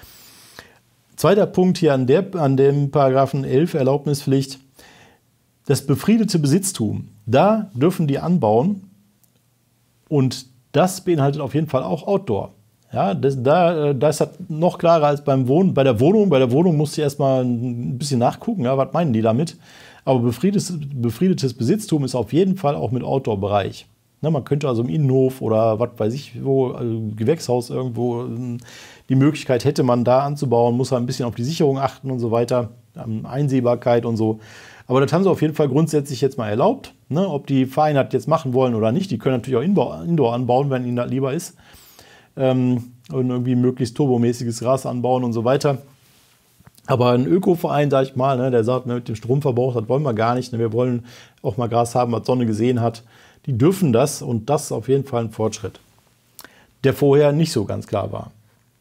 Zweiter Punkt hier an, der, an dem Paragraphen elf Erlaubnispflicht, das befriedete Besitztum. Da dürfen die anbauen und das beinhaltet auf jeden Fall auch Outdoor. Ja, das, da, da ist das noch klarer als beim Wohnen. Bei der Wohnung, bei der Wohnung musste ich erstmal ein bisschen nachgucken, ja, was meinen die damit. Aber befriedetes, befriedetes Besitztum ist auf jeden Fall auch mit Outdoor-Bereich. Ne, man könnte also im Innenhof oder was weiß ich, wo, also Gewächshaus irgendwo, die Möglichkeit hätte man da anzubauen, muss man ein bisschen auf die Sicherung achten und so weiter, Einsehbarkeit und so. Aber das haben sie auf jeden Fall grundsätzlich jetzt mal erlaubt. Ne, ob die Vereine das jetzt machen wollen oder nicht, die können natürlich auch Indoor, Indoor anbauen, wenn ihnen das lieber ist. Ähm, und irgendwie möglichst turbomäßiges Gras anbauen und so weiter. Aber ein Ökoverein, sag ich mal, ne, der sagt, ne, mit dem Stromverbrauch, das wollen wir gar nicht. Ne, wir wollen auch mal Gras haben, was Sonne gesehen hat. Die dürfen das und das ist auf jeden Fall ein Fortschritt, der vorher nicht so ganz klar war.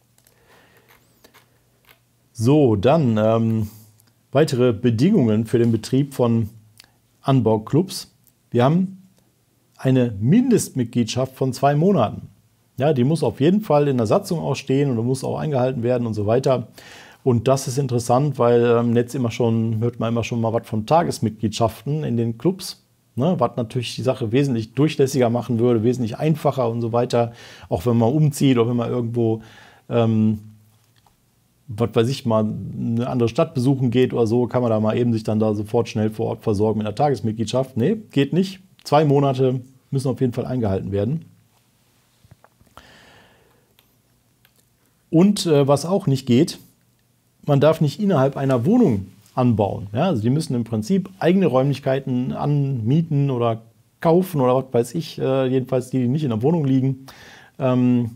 So, dann ähm, weitere Bedingungen für den Betrieb von Anbauclubs. Wir haben eine Mindestmitgliedschaft von zwei Monaten. Ja, die muss auf jeden Fall in der Satzung auch stehen und muss auch eingehalten werden und so weiter. Und das ist interessant, weil im Netz immer schon, hört man immer schon mal was von Tagesmitgliedschaften in den Clubs, ne, was natürlich die Sache wesentlich durchlässiger machen würde, wesentlich einfacher und so weiter. Auch wenn man umzieht oder wenn man irgendwo ähm, was weiß ich, mal eine andere Stadt besuchen geht oder so, kann man da mal eben sich dann da sofort schnell vor Ort versorgen mit einer Tagesmitgliedschaft. Nee, geht nicht. Zwei Monate müssen auf jeden Fall eingehalten werden. Und äh, was auch nicht geht, man darf nicht innerhalb einer Wohnung anbauen. Ja, also die müssen im Prinzip eigene Räumlichkeiten anmieten oder kaufen oder was weiß ich, äh, jedenfalls die, die nicht in der Wohnung liegen. Ähm,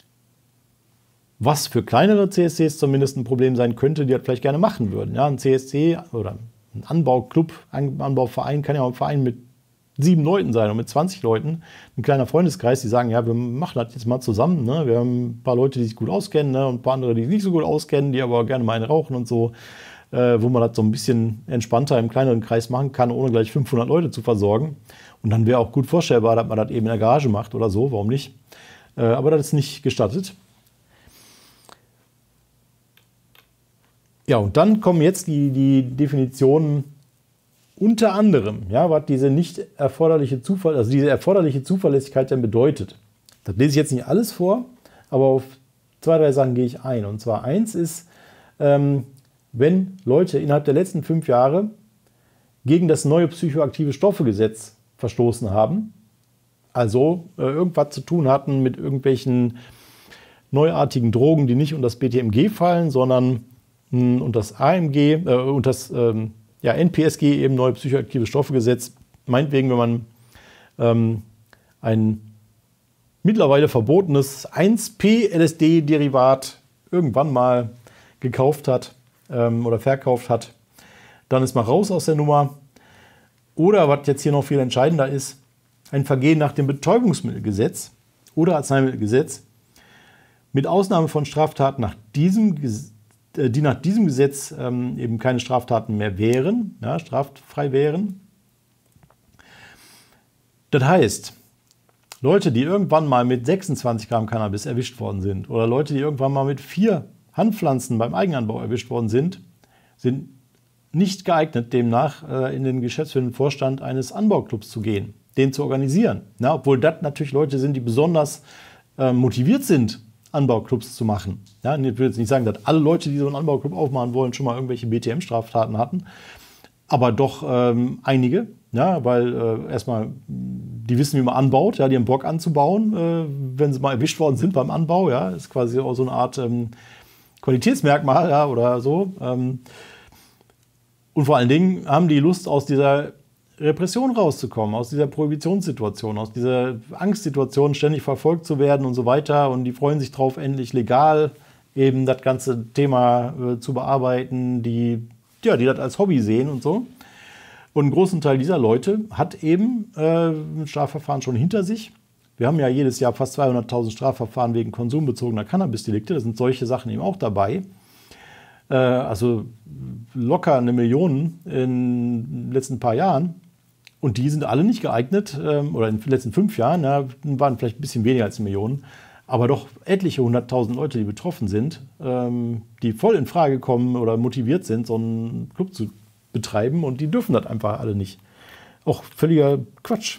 was für kleinere C S Cs zumindest ein Problem sein könnte, die das vielleicht gerne machen würden. Ja, ein C S C oder ein Anbauclub, ein Anbauverein kann ja auch ein Verein mit sieben Leuten sein und mit zwanzig Leuten. Ein kleiner Freundeskreis, die sagen, ja, wir machen das jetzt mal zusammen. Ne? Wir haben ein paar Leute, die sich gut auskennen, ne? Und ein paar andere, die sich nicht so gut auskennen, die aber gerne mal einen rauchen und so. Äh, wo man das so ein bisschen entspannter im kleineren Kreis machen kann, ohne gleich fünfhundert Leute zu versorgen. Und dann wäre auch gut vorstellbar, dass man das eben in der Garage macht oder so, warum nicht? Äh, aber das ist nicht gestattet. Ja, und dann kommen jetzt die, die Definitionen unter anderem, ja, was diese nicht erforderliche Zufall, also diese erforderliche Zuverlässigkeit denn bedeutet. Das lese ich jetzt nicht alles vor, aber auf zwei, drei Sachen gehe ich ein. Und zwar eins ist, ähm, wenn Leute innerhalb der letzten fünf Jahre gegen das neue psychoaktive Stoffe-Gesetz verstoßen haben, also äh, irgendwas zu tun hatten mit irgendwelchen neuartigen Drogen, die nicht unter das B T M G fallen, sondern mh, unter das A M G, äh, unter das ähm, ja, N P S G, eben neue psychoaktive Stoffe-Gesetz, meinetwegen, wenn man ähm, ein mittlerweile verbotenes eins P L S D-Derivat irgendwann mal gekauft hat ähm, oder verkauft hat, dann ist man raus aus der Nummer. Oder, was jetzt hier noch viel entscheidender ist, ein Vergehen nach dem Betäubungsmittelgesetz oder Arzneimittelgesetz mit Ausnahme von Straftaten, nach diesem, die nach diesem Gesetz ähm, eben keine Straftaten mehr wären, ja, straffrei wären. Das heißt, Leute, die irgendwann mal mit sechsundzwanzig Gramm Cannabis erwischt worden sind oder Leute, die irgendwann mal mit vier Handpflanzen beim Eigenanbau erwischt worden sind, sind nicht geeignet, demnach äh, in den geschäftsführenden Vorstand eines Anbauclubs zu gehen, den zu organisieren. Ja, obwohl das natürlich Leute sind, die besonders äh, motiviert sind, Anbauclubs zu machen. Ja, ich will jetzt nicht sagen, dass alle Leute, die so einen Anbauclub aufmachen wollen, schon mal irgendwelche B T M-Straftaten hatten, aber doch ähm, einige, ja, weil äh, erstmal die wissen, wie man anbaut, ja, die haben Bock anzubauen, äh, wenn sie mal erwischt worden sind beim Anbau, ja, ist quasi auch so eine Art ähm, Qualitätsmerkmal, ja, oder so. Ähm, und vor allen Dingen haben die Lust, aus dieser Repression rauszukommen, aus dieser Prohibitionssituation, aus dieser Angstsituation, ständig verfolgt zu werden und so weiter. Und die freuen sich drauf, endlich legal eben das ganze Thema äh, zu bearbeiten, die, ja, die das als Hobby sehen und so. Und einen großen Teil dieser Leute hat eben äh, ein Strafverfahren schon hinter sich. Wir haben ja jedes Jahr fast zweihunderttausend Strafverfahren wegen konsumbezogener Cannabisdelikte. Da sind solche Sachen eben auch dabei. Äh, also locker eine Million in den letzten paar Jahren. Und die sind alle nicht geeignet, ähm, oder in den letzten fünf Jahren, ja, waren vielleicht ein bisschen weniger als eine Million, aber doch etliche hunderttausend Leute, die betroffen sind, ähm, die voll in Frage kommen oder motiviert sind, so einen Club zu betreiben, und die dürfen das einfach alle nicht. Auch völliger Quatsch.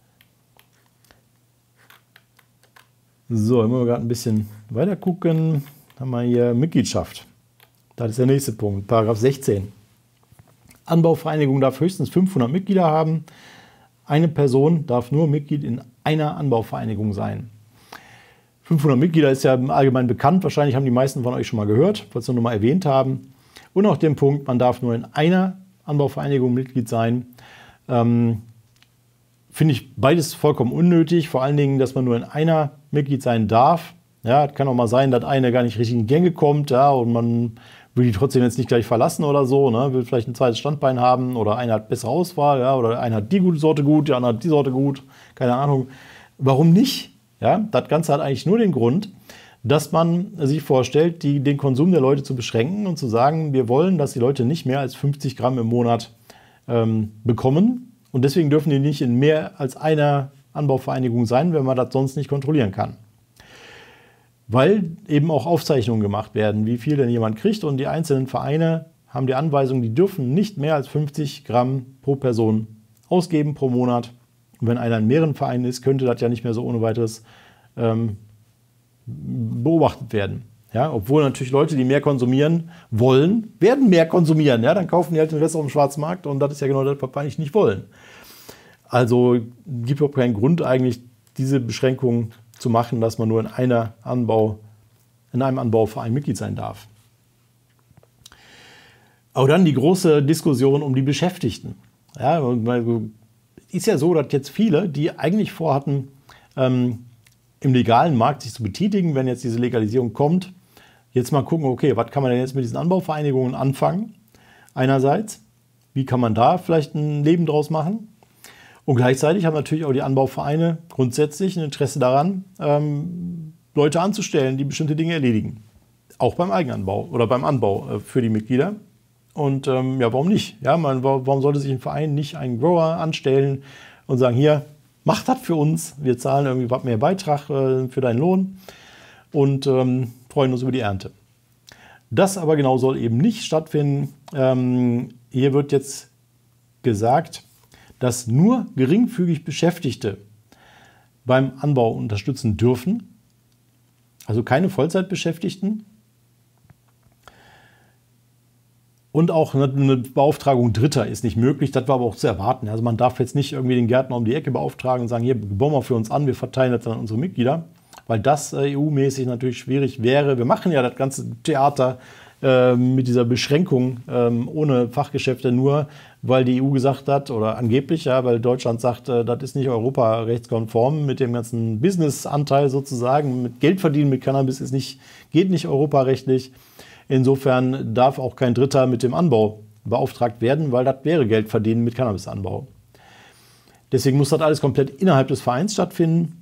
So, wenn wir gerade ein bisschen weiter gucken, haben wir hier Mitgliedschaft. Das ist der nächste Punkt, Paragraph sechzehn. Anbauvereinigung darf höchstens fünfhundert Mitglieder haben. Eine Person darf nur Mitglied in einer Anbauvereinigung sein. fünfhundert Mitglieder ist ja allgemein bekannt. Wahrscheinlich haben die meisten von euch schon mal gehört, falls wir nur mal erwähnt haben. Und auch den Punkt, man darf nur in einer Anbauvereinigung Mitglied sein. Ähm, finde ich beides vollkommen unnötig. Vor allen Dingen, dass man nur in einer Mitglied sein darf. Ja, es kann auch mal sein, dass eine gar nicht richtig in Gänge kommt, ja, und man will die trotzdem jetzt nicht gleich verlassen oder so, ne? Will vielleicht ein zweites Standbein haben oder einer hat bessere Auswahl, ja, oder einer hat die gute Sorte gut, der andere hat die Sorte gut, keine Ahnung. Warum nicht? Ja, das Ganze hat eigentlich nur den Grund, dass man sich vorstellt, die, den Konsum der Leute zu beschränken und zu sagen, wir wollen, dass die Leute nicht mehr als fünfzig Gramm im Monat ähm, bekommen, und deswegen dürfen die nicht in mehr als einer Anbauvereinigung sein, wenn man das sonst nicht kontrollieren kann. Weil eben auch Aufzeichnungen gemacht werden, wie viel denn jemand kriegt, und die einzelnen Vereine haben die Anweisung, die dürfen nicht mehr als fünfzig Gramm pro Person ausgeben pro Monat. Und wenn einer in mehreren Vereinen ist, könnte das ja nicht mehr so ohne weiteres ähm, beobachtet werden. Ja, obwohl natürlich Leute, die mehr konsumieren wollen, werden mehr konsumieren. Ja, dann kaufen die halt den Rest auf dem Schwarzmarkt und das ist ja genau das, was wir eigentlich nicht wollen. Also gibt es überhaupt keinen Grund eigentlich, diese Beschränkung zu machen, dass man nur in, einer Anbau, in einem Anbauverein Mitglied sein darf. Aber dann die große Diskussion um die Beschäftigten. Ja, ist ja so, dass jetzt viele, die eigentlich vorhatten, ähm, im legalen Markt sich zu betätigen, wenn jetzt diese Legalisierung kommt, jetzt mal gucken, okay, was kann man denn jetzt mit diesen Anbauvereinigungen anfangen? Einerseits, wie kann man da vielleicht ein Leben draus machen? Und gleichzeitig haben natürlich auch die Anbauvereine grundsätzlich ein Interesse daran, ähm, Leute anzustellen, die bestimmte Dinge erledigen. Auch beim Eigenanbau oder beim Anbau äh, für die Mitglieder. Und ähm, ja, warum nicht? Ja, man, warum sollte sich ein Verein nicht einen Grower anstellen und sagen, hier, mach das für uns, wir zahlen irgendwie was mehr Beitrag äh, für deinen Lohn und ähm, freuen uns über die Ernte. Das aber genau soll eben nicht stattfinden. Ähm, hier wird jetzt gesagt, dass nur geringfügig Beschäftigte beim Anbau unterstützen dürfen, also keine Vollzeitbeschäftigten. Und auch eine Beauftragung Dritter ist nicht möglich, das war aber auch zu erwarten. Also man darf jetzt nicht irgendwie den Gärtner um die Ecke beauftragen und sagen, hier, bauen wir für uns an, wir verteilen das dann an unsere Mitglieder, weil das äh, E U-mäßig natürlich schwierig wäre. Wir machen ja das ganze Theater äh, mit dieser Beschränkung äh, ohne Fachgeschäfte nur, weil die E U gesagt hat, oder angeblich, ja, weil Deutschland sagt, äh, das ist nicht europarechtskonform mit dem ganzen Business-Anteil sozusagen, mit Geld verdienen mit Cannabis ist nicht, geht nicht europarechtlich. Insofern darf auch kein Dritter mit dem Anbau beauftragt werden, weil das wäre Geld verdienen mit Cannabisanbau. Deswegen muss das alles komplett innerhalb des Vereins stattfinden.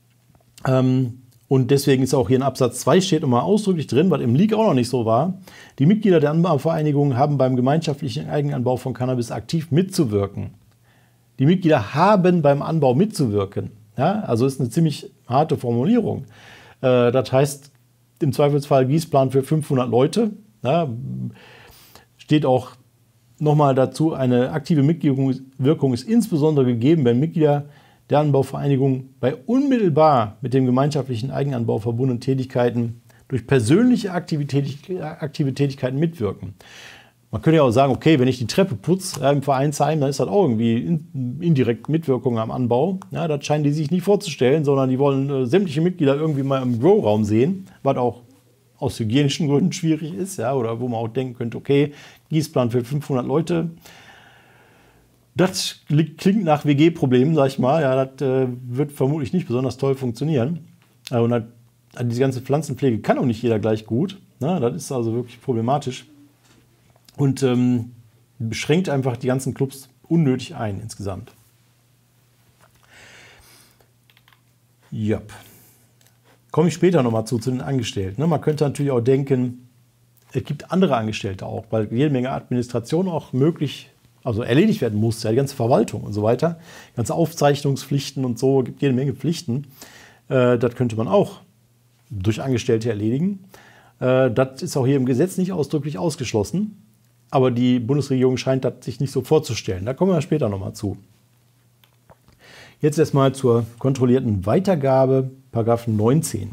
Und deswegen ist auch hier in Absatz zwei steht immer ausdrücklich drin, was im Leak auch noch nicht so war. Die Mitglieder der Anbauvereinigung haben beim gemeinschaftlichen Eigenanbau von Cannabis aktiv mitzuwirken. Die Mitglieder haben beim Anbau mitzuwirken. Ja, also ist eine ziemlich harte Formulierung. Das heißt, im Zweifelsfall Gießplan für fünfhundert Leute. Ja, steht auch nochmal dazu, eine aktive Mitwirkung ist insbesondere gegeben, wenn Mitglieder der Anbauvereinigung bei unmittelbar mit dem gemeinschaftlichen Eigenanbau verbundenen Tätigkeiten durch persönliche aktive Tätigkeiten mitwirken. Man könnte ja auch sagen, okay, wenn ich die Treppe putze äh, im Vereinsheim, dann ist das auch irgendwie in, indirekt Mitwirkung am Anbau. Ja, das scheinen die sich nicht vorzustellen, sondern die wollen äh, sämtliche Mitglieder irgendwie mal im Grow-Raum sehen, was auch aus hygienischen Gründen schwierig ist, ja, oder wo man auch denken könnte, okay, Gießplan für fünfhundert Leute. Das klingt nach W G-Problemen, sag ich mal. Ja, das äh, wird vermutlich nicht besonders toll funktionieren. Äh, und das, also diese ganze Pflanzenpflege kann auch nicht jeder gleich gut. Ne? Das ist also wirklich problematisch. Und ähm, beschränkt einfach die ganzen Clubs unnötig ein insgesamt. Ja. Komme ich später nochmal zu, zu den Angestellten. Ne? Man könnte natürlich auch denken, es gibt andere Angestellte auch, weil jede Menge Administration auch möglich, also erledigt werden muss, ja, die ganze Verwaltung und so weiter, ganze Aufzeichnungspflichten und so, gibt jede Menge Pflichten. Äh, das könnte man auch durch Angestellte erledigen. Äh, das ist auch hier im Gesetz nicht ausdrücklich ausgeschlossen. Aber die Bundesregierung scheint das sich nicht so vorzustellen. Da kommen wir später nochmal zu. Jetzt erstmal zur kontrollierten Weitergabe, Paragraph neunzehn.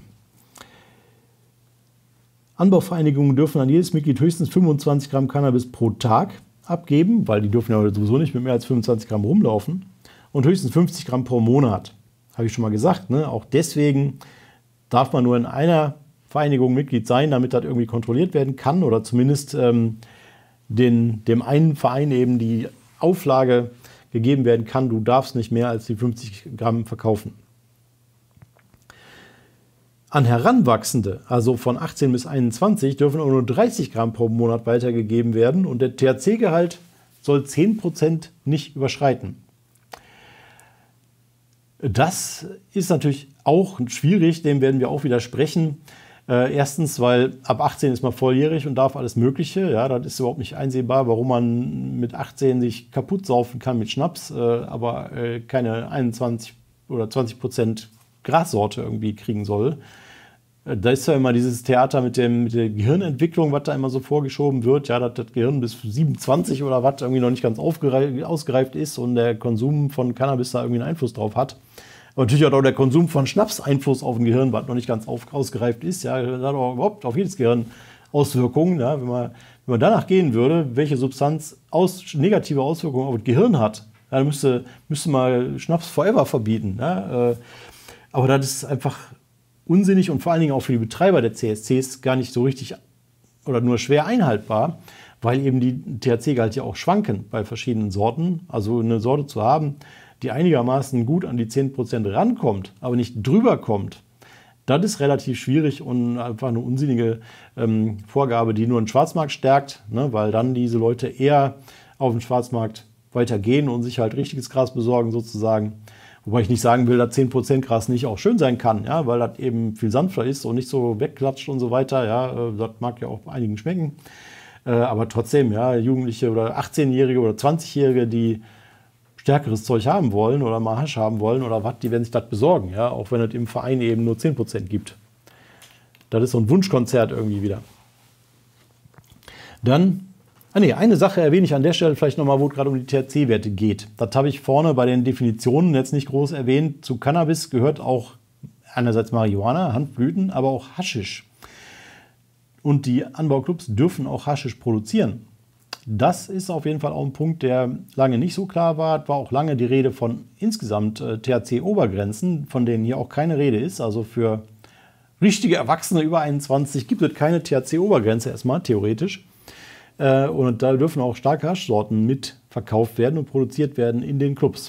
Anbauvereinigungen dürfen an jedes Mitglied höchstens fünfundzwanzig Gramm Cannabis pro Tag abgeben, weil die dürfen ja sowieso nicht mit mehr als fünfundzwanzig Gramm rumlaufen. Und höchstens fünfzig Gramm pro Monat. Habe ich schon mal gesagt. Ne? Auch deswegen darf man nur in einer Vereinigung Mitglied sein, damit das irgendwie kontrolliert werden kann oder zumindest ähm, Den, dem einen Verein eben die Auflage gegeben werden kann, du darfst nicht mehr als die fünfzig Gramm verkaufen. An Heranwachsende, also von achtzehn bis einundzwanzig, dürfen auch nur dreißig Gramm pro Monat weitergegeben werden und der T H C-Gehalt soll zehn Prozent nicht überschreiten. Das ist natürlich auch schwierig, dem werden wir auch widersprechen. Äh, erstens, weil ab achtzehn ist man volljährig und darf alles Mögliche. Ja, das ist überhaupt nicht einsehbar, warum man mit achtzehn sich kaputt saufen kann mit Schnaps, äh, aber äh, keine einundzwanzig oder zwanzig Prozent Grassorte irgendwie kriegen soll. Äh, da ist ja immer dieses Theater mit, dem, mit der Gehirnentwicklung, was da immer so vorgeschoben wird. Ja, dass das Gehirn bis siebenundzwanzig oder was irgendwie noch nicht ganz ausgereift ist und der Konsum von Cannabis da irgendwie einen Einfluss drauf hat. Aber natürlich hat auch der Konsum von Schnaps Einfluss auf ein Gehirn, was noch nicht ganz auf, ausgereift ist. Ja, das hat auch überhaupt auf jedes Gehirn Auswirkungen. Ja, wenn, man, wenn man danach gehen würde, welche Substanz aus, negative Auswirkungen auf das Gehirn hat, ja, dann müsste, müsste man Schnaps forever verbieten. Ja, äh, aber das ist einfach unsinnig und vor allen Dingen auch für die Betreiber der C S Cs gar nicht so richtig oder nur schwer einhaltbar, weil eben die T H C-Gehalte ja auch schwanken bei verschiedenen Sorten. Also eine Sorte zu haben, die einigermaßen gut an die zehn Prozent rankommt, aber nicht drüber kommt, das ist relativ schwierig und einfach eine unsinnige ähm, Vorgabe, die nur den Schwarzmarkt stärkt, ne, weil dann diese Leute eher auf den Schwarzmarkt weitergehen und sich halt richtiges Gras besorgen sozusagen. Wobei ich nicht sagen will, dass zehn Prozent Gras nicht auch schön sein kann, ja, weil das eben viel sanfter ist und nicht so wegklatscht und so weiter. Ja, das mag ja auch einigen schmecken. Äh, aber trotzdem, ja, Jugendliche oder achtzehnjährige oder zwanzigjährige, die stärkeres Zeug haben wollen oder mal Hasch haben wollen oder was, die werden sich das besorgen, ja, auch wenn es im Verein eben nur zehn Prozent gibt. Das ist so ein Wunschkonzert irgendwie wieder. Dann Ah nee, eine Sache erwähne ich an der Stelle vielleicht nochmal, wo es gerade um die T H C-Werte geht. Das habe ich vorne bei den Definitionen jetzt nicht groß erwähnt. Zu Cannabis gehört auch einerseits Marihuana, Hanfblüten, aber auch Haschisch. Und die Anbauclubs dürfen auch Haschisch produzieren. Das ist auf jeden Fall auch ein Punkt, der lange nicht so klar war. Es war auch lange die Rede von insgesamt äh, T H C-Obergrenzen, von denen hier auch keine Rede ist. Also für richtige Erwachsene über einundzwanzig gibt es keine T H C-Obergrenze erstmal, theoretisch. Und da dürfen auch starke Haschsorten mit verkauft werden und produziert werden in den Clubs.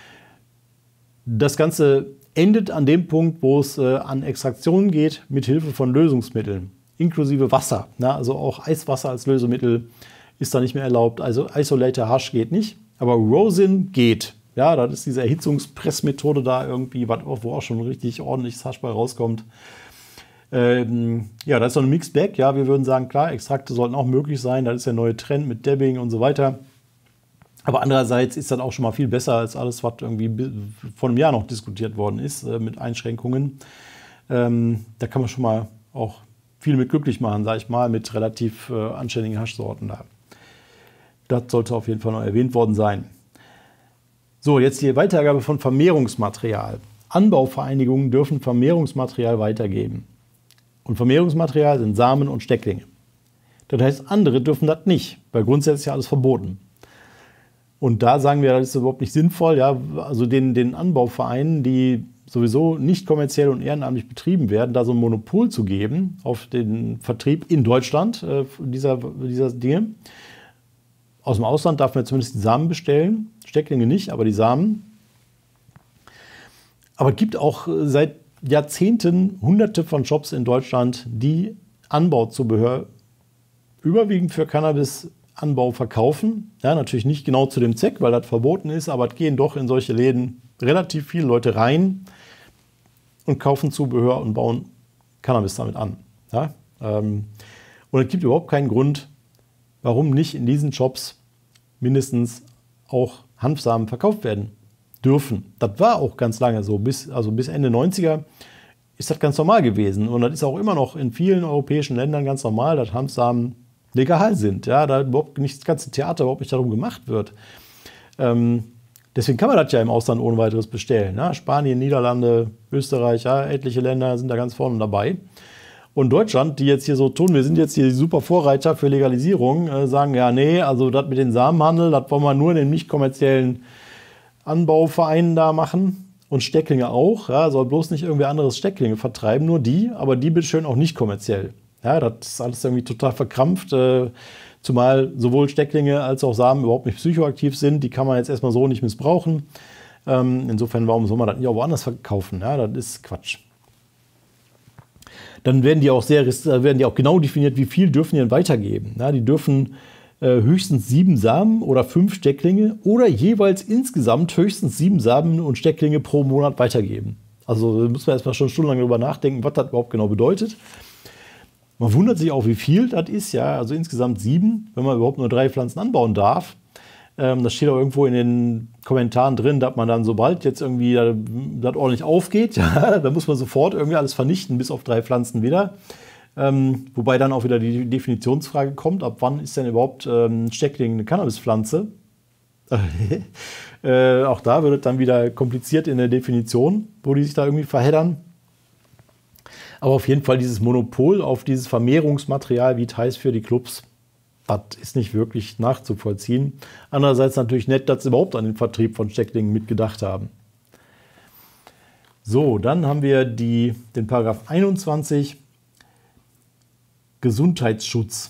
Das Ganze endet an dem Punkt, wo es an Extraktionen geht, mit Hilfe von Lösungsmitteln, inklusive Wasser. Also auch Eiswasser als Lösemittel ist da nicht mehr erlaubt. Also Isolated Hasch geht nicht, aber Rosin geht. Ja, das ist diese Erhitzungspressmethode da irgendwie, wo auch schon richtig ordentliches Hasch bei rauskommt. Ähm, ja, das ist so eine Mixed Bag. Ja, wir würden sagen, klar, Extrakte sollten auch möglich sein. Das ist der neue Trend mit Dabbing und so weiter. Aber andererseits ist das auch schon mal viel besser als alles, was irgendwie vor einem Jahr noch diskutiert worden ist, äh, mit Einschränkungen. Ähm, da kann man schon mal auch viel mit glücklich machen, sage ich mal, mit relativ äh, anständigen Haschsorten da. Das sollte auf jeden Fall noch erwähnt worden sein. So, jetzt die Weitergabe von Vermehrungsmaterial. Anbauvereinigungen dürfen Vermehrungsmaterial weitergeben. Und Vermehrungsmaterial sind Samen und Stecklinge. Das heißt, andere dürfen das nicht, weil grundsätzlich ist ja alles verboten. Und da sagen wir, das ist überhaupt nicht sinnvoll. Ja? Also den, den Anbauvereinen, die sowieso nicht kommerziell und ehrenamtlich betrieben werden, da so ein Monopol zu geben auf den Vertrieb in Deutschland äh, dieser, dieser Dinge. Aus dem Ausland darf man zumindest die Samen bestellen, Stecklinge nicht, aber die Samen. Aber es gibt auch seit Jahrzehnten hunderte von Shops in Deutschland, die Anbauzubehör überwiegend für Cannabisanbau verkaufen. Ja, natürlich nicht genau zu dem Zweck, weil das verboten ist, aber es gehen doch in solche Läden relativ viele Leute rein und kaufen Zubehör und bauen Cannabis damit an. Ja, ähm, und es gibt überhaupt keinen Grund, warum nicht in diesen Shops mindestens auch Hanfsamen verkauft werden dürfen. Das war auch ganz lange so, bis, also bis Ende neunziger ist das ganz normal gewesen. Und das ist auch immer noch in vielen europäischen Ländern ganz normal, dass Hanfsamen legal sind. Ja, da überhaupt nicht das ganze Theater überhaupt nicht darum gemacht wird. Ähm, deswegen kann man das ja im Ausland ohne weiteres bestellen. Ja, Spanien, Niederlande, Österreich, ja, etliche Länder sind da ganz vorne dabei. Und Deutschland, die jetzt hier so tun, wir sind jetzt hier die super Vorreiter für Legalisierung, äh, sagen, ja, nee, also das mit dem Samenhandel, das wollen wir nur in den nicht kommerziellen Anbauvereinen da machen und Stecklinge auch. Ja, soll bloß nicht irgendwie anderes Stecklinge vertreiben, nur die, aber die bitte schön auch nicht kommerziell. Ja, das ist alles irgendwie total verkrampft, äh, zumal sowohl Stecklinge als auch Samen überhaupt nicht psychoaktiv sind. Die kann man jetzt erstmal so nicht missbrauchen. Ähm, insofern, warum soll man das nicht auch woanders verkaufen? Ja, das ist Quatsch. Dann werden die auch sehr, werden die auch genau definiert, wie viel dürfen die denn weitergeben. Ja, die dürfen höchstens sieben Samen oder fünf Stecklinge oder jeweils insgesamt höchstens sieben Samen und Stecklinge pro Monat weitergeben. Also da muss man erstmal schon stundenlang darüber nachdenken, was das überhaupt genau bedeutet. Man wundert sich auch, wie viel das ist. Ja, also insgesamt sieben, wenn man überhaupt nur drei Pflanzen anbauen darf. Ähm, das steht auch irgendwo in den Kommentaren drin, dass man dann, sobald jetzt irgendwie das, das ordentlich aufgeht, ja, da muss man sofort irgendwie alles vernichten, bis auf drei Pflanzen wieder. Ähm, wobei dann auch wieder die Definitionsfrage kommt, ab wann ist denn überhaupt ähm, Steckling eine Cannabispflanze? äh, auch da wird es dann wieder kompliziert in der Definition, wo die sich da irgendwie verheddern. Aber auf jeden Fall dieses Monopol auf dieses Vermehrungsmaterial, wie es heißt, für die Clubs, das ist nicht wirklich nachzuvollziehen. Andererseits natürlich nett, dass sie überhaupt an den Vertrieb von Stecklingen mitgedacht haben. So, dann haben wir die, den Paragraph einundzwanzig, Gesundheitsschutz.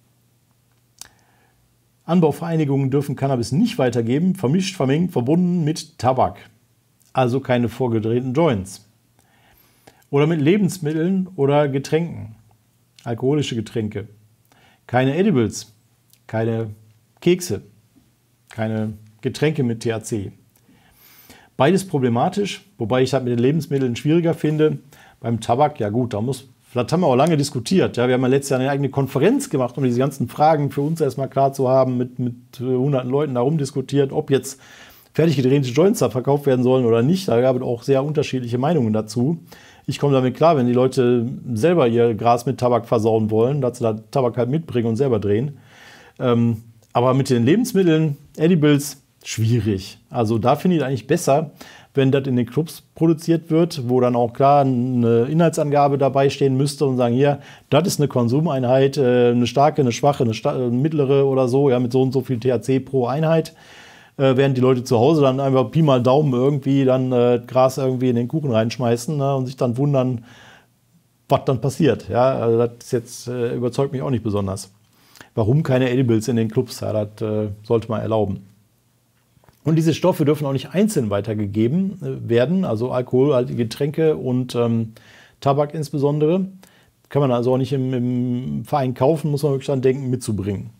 Anbauvereinigungen dürfen Cannabis nicht weitergeben, vermischt, vermengt, verbunden mit Tabak. Also keine vorgedrehten Joints. Oder mit Lebensmitteln oder Getränken, alkoholische Getränke. Keine Edibles, keine Kekse, keine Getränke mit T H C. Beides problematisch, wobei ich das mit den Lebensmitteln schwieriger finde. Beim Tabak, ja gut, da muss, das haben wir auch lange diskutiert. Ja, wir haben ja letztes Jahr eine eigene Konferenz gemacht, um diese ganzen Fragen für uns erstmal klar zu haben, mit, mit hunderten Leuten darum diskutiert, ob jetzt fertig gedrehte Joints da verkauft werden sollen oder nicht. Da gab es auch sehr unterschiedliche Meinungen dazu. Ich komme damit klar, wenn die Leute selber ihr Gras mit Tabak versauen wollen, dass sie da Tabak halt mitbringen und selber drehen. Ähm, aber mit den Lebensmitteln, Edibles, schwierig. Also da finde ich es eigentlich besser, wenn das in den Clubs produziert wird, wo dann auch klar eine Inhaltsangabe dabei stehen müsste und sagen, hier, das ist eine Konsumeinheit, eine starke, eine schwache, eine, eine mittlere oder so, ja, mit so und so viel T H C pro Einheit. Äh, während die Leute zu Hause dann einfach Pi mal Daumen irgendwie dann äh, Gras irgendwie in den Kuchen reinschmeißen, ne, und sich dann wundern, was dann passiert. Ja, also das jetzt, äh, überzeugt mich auch nicht besonders. Warum keine Edibles in den Clubs? Ja, das äh, sollte man erlauben. Und diese Stoffe dürfen auch nicht einzeln weitergegeben äh, werden, also alkoholhaltige Getränke und ähm, Tabak insbesondere. Kann man also auch nicht im, im Verein kaufen, muss man wirklich dann denken, mitzubringen.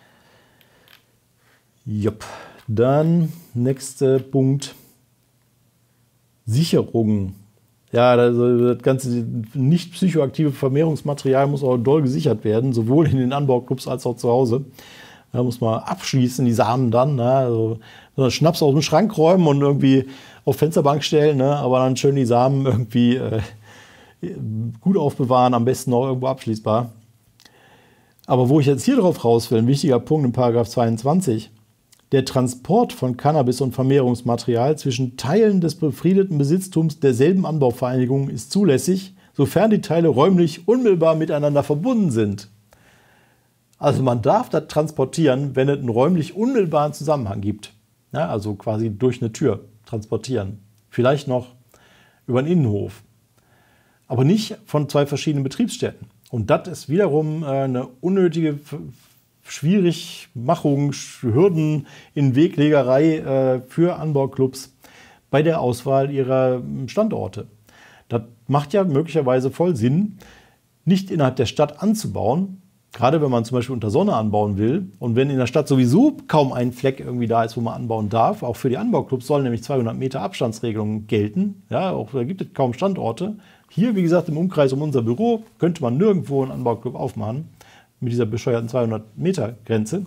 Jupp. Dann, nächster Punkt, Sicherungen. Ja, das ganze nicht psychoaktive Vermehrungsmaterial muss auch doll gesichert werden, sowohl in den Anbauclubs als auch zu Hause. Da muss man abschließen, die Samen dann. Ne? Also Schnaps aus dem Schrank räumen und irgendwie auf Fensterbank stellen, ne? Aber dann schön die Samen irgendwie äh, gut aufbewahren, am besten auch irgendwo abschließbar. Aber wo ich jetzt hier drauf raus will, ein wichtiger Punkt in Paragraph zweiundzwanzig, der Transport von Cannabis und Vermehrungsmaterial zwischen Teilen des befriedeten Besitztums derselben Anbauvereinigung ist zulässig, sofern die Teile räumlich unmittelbar miteinander verbunden sind. Also man darf das transportieren, wenn es einen räumlich unmittelbaren Zusammenhang gibt. Ja, also quasi durch eine Tür transportieren. Vielleicht noch über einen Innenhof. Aber nicht von zwei verschiedenen Betriebsstätten. Und das ist wiederum eine unnötige Schwierigmachung, Hürden in Weglegerei äh, für Anbauclubs bei der Auswahl ihrer Standorte. Das macht ja möglicherweise voll Sinn, nicht innerhalb der Stadt anzubauen, gerade wenn man zum Beispiel unter Sonne anbauen will und wenn in der Stadt sowieso kaum ein Fleck irgendwie da ist, wo man anbauen darf. Auch für die Anbauclubs sollen nämlich zweihundert Meter Abstandsregelungen gelten. Ja, auch da gibt es kaum Standorte. Hier, wie gesagt, im Umkreis um unser Büro könnte man nirgendwo einen Anbauclub aufmachen mit dieser bescheuerten zweihundert Meter Grenze.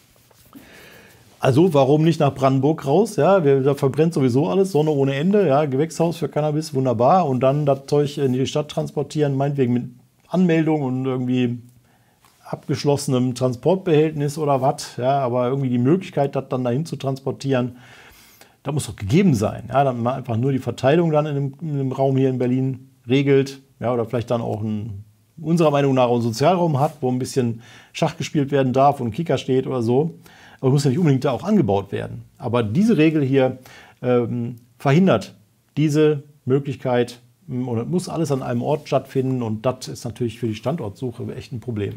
Also warum nicht nach Brandenburg raus? Ja, da verbrennt sowieso alles, Sonne ohne Ende, ja, Gewächshaus für Cannabis, wunderbar. Und dann das Zeug in die Stadt transportieren, meinetwegen mit Anmeldung und irgendwie abgeschlossenem Transportbehältnis oder was. Ja, aber irgendwie die Möglichkeit, das dann dahin zu transportieren, das muss doch gegeben sein. Ja, dann man einfach nur die Verteilung dann in dem, in dem Raum hier in Berlin regelt, ja, oder vielleicht dann auch ein unserer Meinung nach einen Sozialraum hat, wo ein bisschen Schach gespielt werden darf und ein Kicker steht oder so. Aber muss ja nicht unbedingt da auch angebaut werden. Aber diese Regel hier ähm, verhindert diese Möglichkeit und es muss alles an einem Ort stattfinden und das ist natürlich für die Standortsuche echt ein Problem.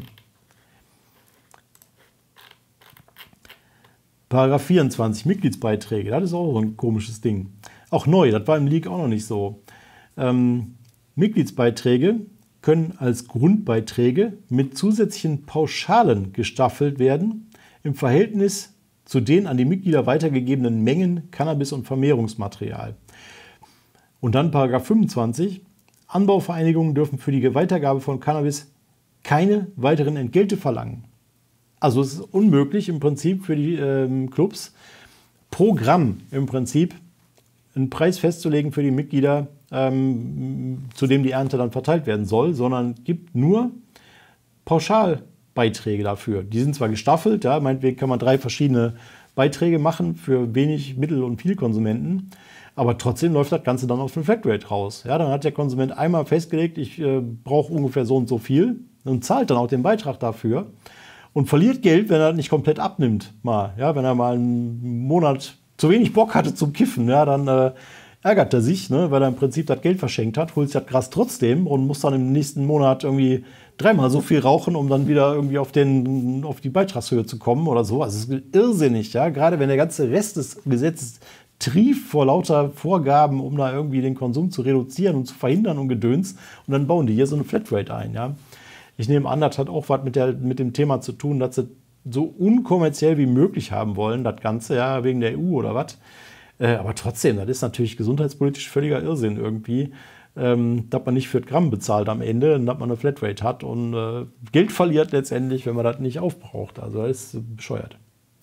Paragraph vierundzwanzig, Mitgliedsbeiträge, das ist auch so ein komisches Ding. Auch neu, das war im Leak auch noch nicht so. Ähm, Mitgliedsbeiträge können als Grundbeiträge mit zusätzlichen Pauschalen gestaffelt werden im Verhältnis zu den an die Mitglieder weitergegebenen Mengen Cannabis- und Vermehrungsmaterial. Und dann Paragraph fünfundzwanzig. Anbauvereinigungen dürfen für die Weitergabe von Cannabis keine weiteren Entgelte verlangen. Also es ist unmöglich im Prinzip für die ähm, Clubs pro Gramm im Prinzip einen Preis festzulegen für die Mitglieder, ähm, zu dem die Ernte dann verteilt werden soll, sondern gibt nur pauschal Beiträge dafür. Die sind zwar gestaffelt, ja, meinetwegen kann man drei verschiedene Beiträge machen für wenig, mittel- und viel Konsumenten, aber trotzdem läuft das Ganze dann auf eine Flatrate raus. Ja, dann hat der Konsument einmal festgelegt, ich äh, brauche ungefähr so und so viel und zahlt dann auch den Beitrag dafür und verliert Geld, wenn er nicht komplett abnimmt. Mal, ja, wenn er mal einen Monat zu wenig Bock hatte zum Kiffen, ja, dann äh, ärgert er sich, ne, weil er im Prinzip das Geld verschenkt hat, holt sich das Gras trotzdem und muss dann im nächsten Monat irgendwie dreimal so viel rauchen, um dann wieder irgendwie auf, den, auf die Beitragshöhe zu kommen oder so. Also es ist irrsinnig, ja, gerade wenn der ganze Rest des Gesetzes trieft vor lauter Vorgaben, um da irgendwie den Konsum zu reduzieren und zu verhindern und Gedöns. Und dann bauen die hier so eine Flatrate ein, ja. Ich nehme an, das hat auch was mit, der, mit dem Thema zu tun, dass sie so unkommerziell wie möglich haben wollen, das Ganze, ja, wegen der E U oder was. Äh, aber trotzdem, das ist natürlich gesundheitspolitisch völliger Irrsinn irgendwie, ähm, dass man nicht für das Gramm bezahlt am Ende, dass man eine Flatrate hat und äh, Geld verliert letztendlich, wenn man das nicht aufbraucht. Also das ist bescheuert.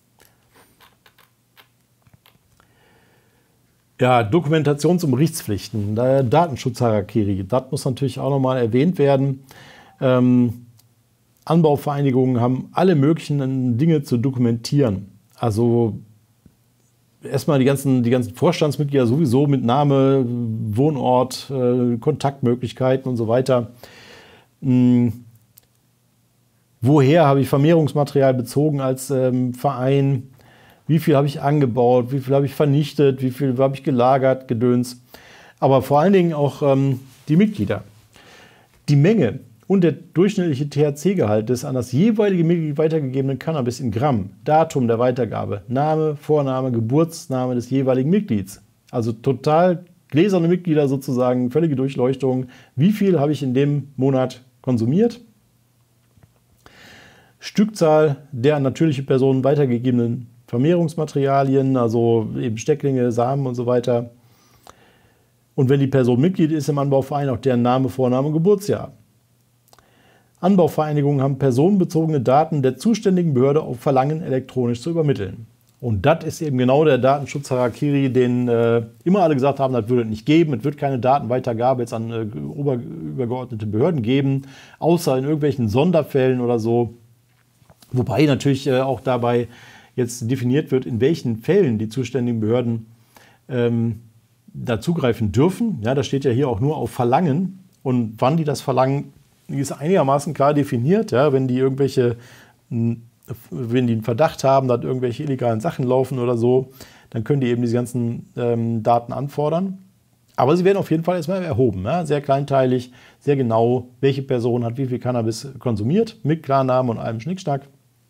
Ja, Dokumentation zum Berichtspflichten, Datenschutz-Harakiri, das muss natürlich auch nochmal erwähnt werden. Ähm, Anbauvereinigungen haben alle möglichen Dinge zu dokumentieren. Also erstmal die ganzen, die ganzen Vorstandsmitglieder sowieso mit Name, Wohnort, äh, Kontaktmöglichkeiten und so weiter. Hm. Woher habe ich Vermehrungsmaterial bezogen als ähm, Verein? Wie viel habe ich angebaut? Wie viel habe ich vernichtet? Wie viel habe ich gelagert? Gedöns. Aber vor allen Dingen auch ähm, die Mitglieder. Die Menge und der durchschnittliche T H C-Gehalt des an das jeweilige Mitglied weitergegebenen Cannabis in Gramm, Datum der Weitergabe, Name, Vorname, Geburtsname des jeweiligen Mitglieds. Also total gläserne Mitglieder sozusagen, völlige Durchleuchtung. Wie viel habe ich in dem Monat konsumiert? Stückzahl der an natürliche Personen weitergegebenen Vermehrungsmaterialien, also eben Stecklinge, Samen und so weiter. Und wenn die Person Mitglied ist im Anbauverein, auch deren Name, Vorname, Geburtsjahr. Anbauvereinigungen haben personenbezogene Daten der zuständigen Behörde auf Verlangen elektronisch zu übermitteln. Und das ist eben genau der Datenschutz-Harakiri, den äh, immer alle gesagt haben, das würde es nicht geben. Es wird keine Datenweitergabe jetzt an äh, ober, übergeordnete Behörden geben, außer in irgendwelchen Sonderfällen oder so. Wobei natürlich äh, auch dabei jetzt definiert wird, in welchen Fällen die zuständigen Behörden ähm, da zugreifen dürfen. Ja, das steht ja hier auch nur auf Verlangen. Und wann die das verlangen, ist einigermaßen klar definiert. Ja, wenn die irgendwelche, wenn die einen Verdacht haben, dass irgendwelche illegalen Sachen laufen oder so, dann können die eben diese ganzen ähm, Daten anfordern. Aber sie werden auf jeden Fall erstmal erhoben. Ja, sehr kleinteilig, sehr genau, welche Person hat wie viel Cannabis konsumiert, mit Klarnamen und allem Schnickschnack.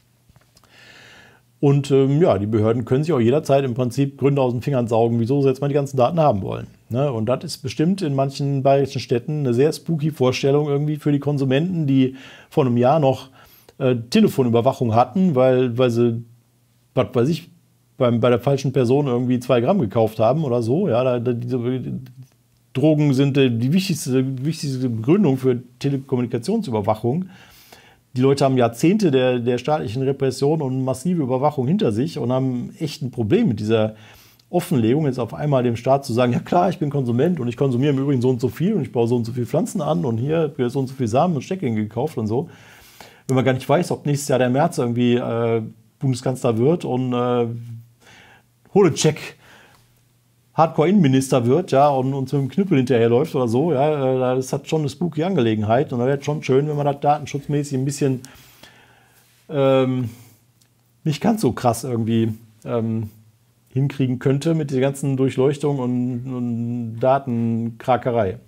Und ähm, ja, die Behörden können sich auch jederzeit im Prinzip Gründe aus den Fingern saugen, wieso sie jetzt mal die ganzen Daten haben wollen. Ne? Und das ist bestimmt in manchen bayerischen Städten eine sehr spooky Vorstellung irgendwie für die Konsumenten, die vor einem Jahr noch äh, Telefonüberwachung hatten, weil, weil sie, was weiß ich, beim, bei der falschen Person irgendwie zwei Gramm gekauft haben oder so. Ja, da, da, diese Drogen sind äh, die wichtigste, wichtigste Begründung für Telekommunikationsüberwachung. Die Leute haben Jahrzehnte der, der staatlichen Repression und massive Überwachung hinter sich und haben echt ein Problem mit dieser Offenlegung, jetzt auf einmal dem Staat zu sagen, ja klar, ich bin Konsument und ich konsumiere im Übrigen so und so viel und ich baue so und so viele Pflanzen an und hier habe ich so und so viel Samen und Stecklinge gekauft und so. Wenn man gar nicht weiß, ob nächstes Jahr der Merz irgendwie äh, Bundeskanzler wird und äh, Holecheck Hardcore-Innenminister wird, ja, und uns mit dem Knüppel hinterherläuft oder so, ja, das hat schon eine spooky Angelegenheit und da wäre es schon schön, wenn man das datenschutzmäßig ein bisschen ähm, nicht ganz so krass irgendwie ähm, hinkriegen könnte mit der ganzen Durchleuchtung und, und Datenkrakerei.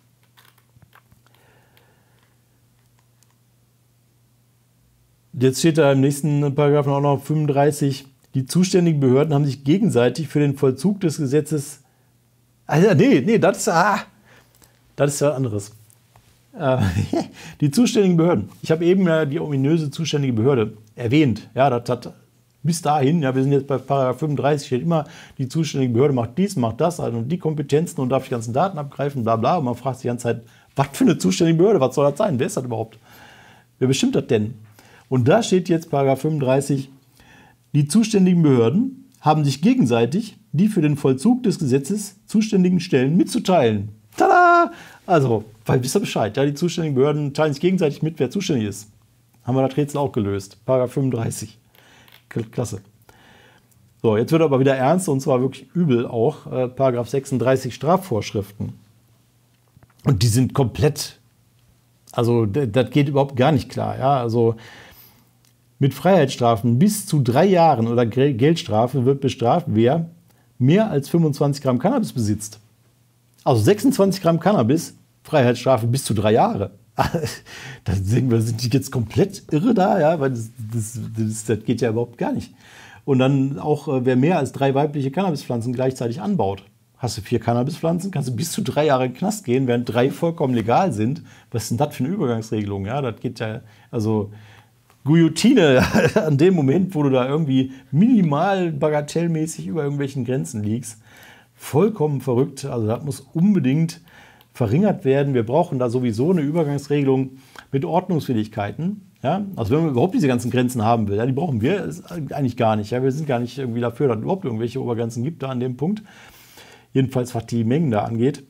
Jetzt steht da im nächsten Paragraphen auch noch fünfunddreißig. Die zuständigen Behörden haben sich gegenseitig für den Vollzug des Gesetzes. Also, nee, nee, das ist, ah, das ist was anderes. Äh, die zuständigen Behörden. Ich habe eben ja die ominöse zuständige Behörde erwähnt. Ja, das hat bis dahin, ja, wir sind jetzt bei Paragraph fünfunddreißig, steht immer, die zuständige Behörde macht dies, macht das, also die Kompetenzen und darf die ganzen Daten abgreifen, bla bla. Und man fragt sich die ganze Zeit, was für eine zuständige Behörde, was soll das sein? Wer ist das überhaupt? Wer bestimmt das denn? Und da steht jetzt Paragraph fünfunddreißig. Die zuständigen Behörden haben sich gegenseitig die für den Vollzug des Gesetzes zuständigen Stellen mitzuteilen. Tada! Also, weil wisst ihr Bescheid, ja, die zuständigen Behörden teilen sich gegenseitig mit, wer zuständig ist. Haben wir das Rätsel auch gelöst. Paragraph fünfunddreißig. Klasse. So, jetzt wird aber wieder ernst und zwar wirklich übel auch. Äh, Paragraph sechsunddreißig Strafvorschriften. Und die sind komplett, also das geht überhaupt gar nicht klar. Ja? Also mit Freiheitsstrafen bis zu drei Jahren oder Geldstrafe wird bestraft, wer mehr als fünfundzwanzig Gramm Cannabis besitzt. Also sechsundzwanzig Gramm Cannabis, Freiheitsstrafe bis zu drei Jahre. Da sind wir, sind die jetzt komplett irre da, ja, weil das, das, das, das geht ja überhaupt gar nicht. Und dann auch, wer mehr als drei weibliche Cannabispflanzen gleichzeitig anbaut. Hast du vier Cannabispflanzen, kannst du bis zu drei Jahre in den Knast gehen, während drei vollkommen legal sind. Was ist denn das für eine Übergangsregelung? Ja, das geht ja, also Guillotine an dem Moment, wo du da irgendwie minimal bagatellmäßig über irgendwelchen Grenzen liegst. Vollkommen verrückt. Also das muss unbedingt verringert werden. Wir brauchen da sowieso eine Übergangsregelung mit Ordnungswidrigkeiten. Ja? Also wenn man überhaupt diese ganzen Grenzen haben will, ja, die brauchen wir eigentlich gar nicht. Ja? Wir sind gar nicht irgendwie dafür, dass es überhaupt irgendwelche Obergrenzen gibt da an dem Punkt. Jedenfalls was die Mengen da angeht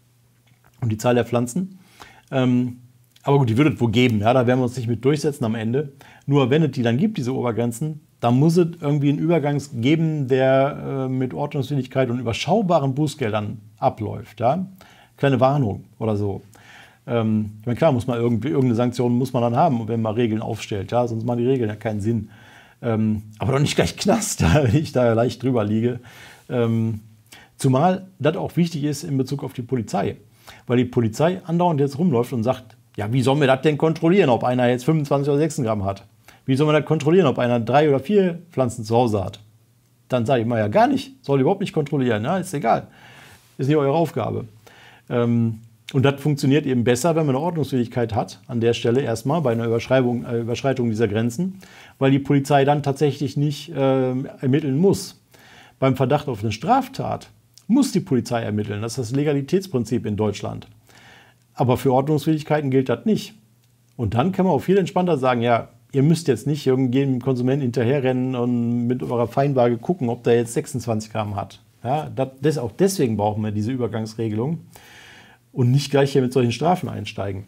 und die Zahl der Pflanzen. Ähm, aber gut, die würde es wohl geben. Ja? Da werden wir uns nicht mit durchsetzen am Ende. Nur wenn es die dann gibt, diese Obergrenzen, dann muss es irgendwie einen Übergang geben, der äh, mit Ordnungswidrigkeit und überschaubaren Bußgeldern abläuft. Ja? Kleine Warnung oder so. Ähm, ich meine, klar, muss man irgendwie, irgendeine Sanktion muss man dann haben, wenn man Regeln aufstellt. Ja? Sonst machen die Regeln ja keinen Sinn. Ähm, aber doch nicht gleich Knast, wenn ich da leicht drüber liege. Ähm, zumal das auch wichtig ist in Bezug auf die Polizei. Weil die Polizei andauernd jetzt rumläuft und sagt, ja, wie sollen wir das denn kontrollieren, ob einer jetzt fünfundzwanzig oder sechzehn Gramm hat? Wie soll man das kontrollieren, ob einer drei oder vier Pflanzen zu Hause hat? Dann sage ich mal ja gar nicht. Soll überhaupt nicht kontrollieren. Ja, ist egal. Ist nicht eure Aufgabe. Ähm, und das funktioniert eben besser, wenn man eine Ordnungsfähigkeit hat, an der Stelle erstmal bei einer Überschreibung, äh, Überschreitung dieser Grenzen, weil die Polizei dann tatsächlich nicht äh, ermitteln muss. Beim Verdacht auf eine Straftat muss die Polizei ermitteln. Das ist das Legalitätsprinzip in Deutschland. Aber für Ordnungswidrigkeiten gilt das nicht. Und dann kann man auch viel entspannter sagen, ja, ihr müsst jetzt nicht irgendeinem Konsumenten hinterherrennen und mit eurer Feinwaage gucken, ob der jetzt sechsundzwanzig Gramm hat. Ja, das, das, auch deswegen brauchen wir diese Übergangsregelung und nicht gleich hier mit solchen Strafen einsteigen.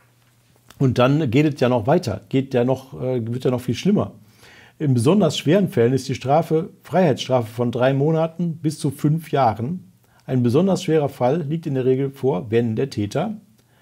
Und dann geht es ja noch weiter, geht ja noch, äh, wird ja noch viel schlimmer. In besonders schweren Fällen ist die Strafe Freiheitsstrafe von drei Monaten bis zu fünf Jahren. Ein besonders schwerer Fall liegt in der Regel vor, wenn der Täter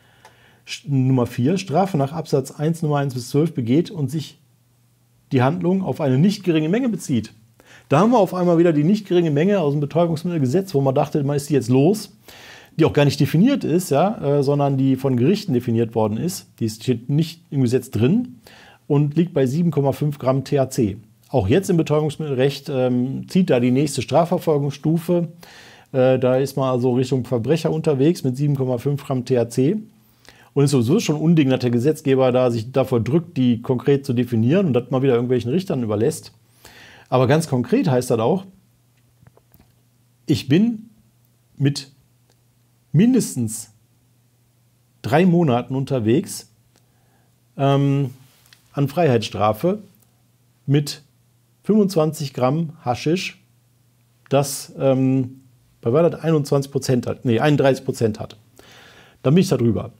Nummer vier, Strafe nach Absatz eins Nummer eins bis zwölf begeht und sich die Handlung auf eine nicht geringe Menge bezieht. Da haben wir auf einmal wieder die nicht geringe Menge aus dem Betäubungsmittelgesetz, wo man dachte, man ist die jetzt los, die auch gar nicht definiert ist, ja, äh, sondern die von Gerichten definiert worden ist. Die steht nicht im Gesetz drin und liegt bei sieben Komma fünf Gramm T H C. Auch jetzt im Betäubungsmittelrecht ähm, zieht da die nächste Strafverfolgungsstufe. Äh, da ist man also Richtung Verbrecher unterwegs mit sieben Komma fünf Gramm T H C. Und es ist sowieso schon unding, dass der Gesetzgeber da sich davor drückt, die konkret zu definieren und das mal wieder irgendwelchen Richtern überlässt. Aber ganz konkret heißt das auch, ich bin mit mindestens drei Monaten unterwegs ähm, an Freiheitsstrafe mit fünfundzwanzig Gramm Haschisch, das ähm, bei war das einundzwanzig Prozent hat, nee, einunddreißig Prozent hat. Dann bin ich da drüber.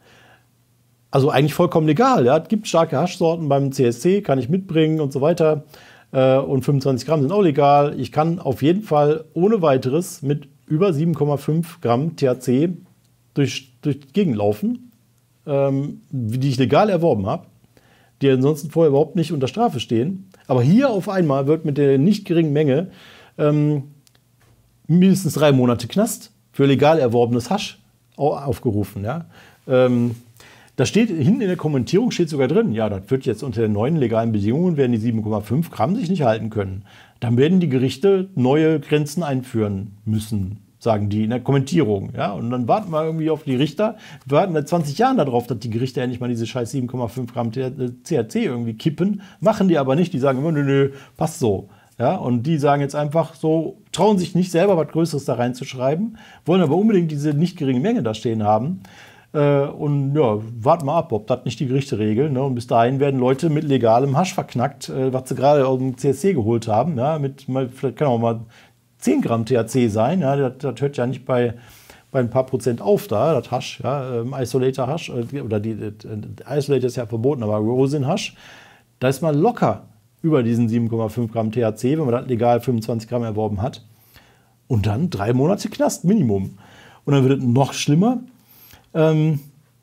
Also eigentlich vollkommen legal. Ja. Es gibt starke Haschsorten beim C S C, kann ich mitbringen und so weiter. Und fünfundzwanzig Gramm sind auch legal. Ich kann auf jeden Fall ohne weiteres mit über sieben Komma fünf Gramm T H C durch, durch die Gegend laufen, ähm, die ich legal erworben habe, die ansonsten vorher überhaupt nicht unter Strafe stehen. Aber hier auf einmal wird mit der nicht geringen Menge ähm, mindestens drei Monate Knast für legal erworbenes Hasch aufgerufen. Ja. Ähm, Da steht hinten in der Kommentierung steht sogar drin, ja, das wird jetzt unter den neuen legalen Bedingungen werden die sieben Komma fünf Gramm sich nicht halten können. Dann werden die Gerichte neue Grenzen einführen müssen, sagen die in der Kommentierung. Ja, und dann warten wir irgendwie auf die Richter. Wir warten seit zwanzig Jahren darauf, dass die Gerichte endlich mal diese scheiß sieben Komma fünf Gramm T H C irgendwie kippen. Machen die aber nicht. Die sagen immer, nö, nö, passt so. Ja, und die sagen jetzt einfach so, trauen sich nicht selber was Größeres da reinzuschreiben, wollen aber unbedingt diese nicht geringe Menge da stehen haben. Und ja, warten mal ab, ob das nicht die Gerichte regeln. Ne? Und bis dahin werden Leute mit legalem Hasch verknackt, äh, was sie gerade aus dem C S C geholt haben. Ja? Mit, mal, vielleicht kann auch mal zehn Gramm T H C sein. Ja? Das, das hört ja nicht bei, bei ein paar Prozent auf da, das Hasch, ja, Isolator Hasch, oder die, die Isolator ist ja verboten, aber Rosin Hasch, da ist man locker über diesen sieben Komma fünf Gramm T H C, wenn man das legal fünfundzwanzig Gramm erworben hat. Und dann drei Monate Knast, Minimum. Und dann wird es noch schlimmer. Ähm,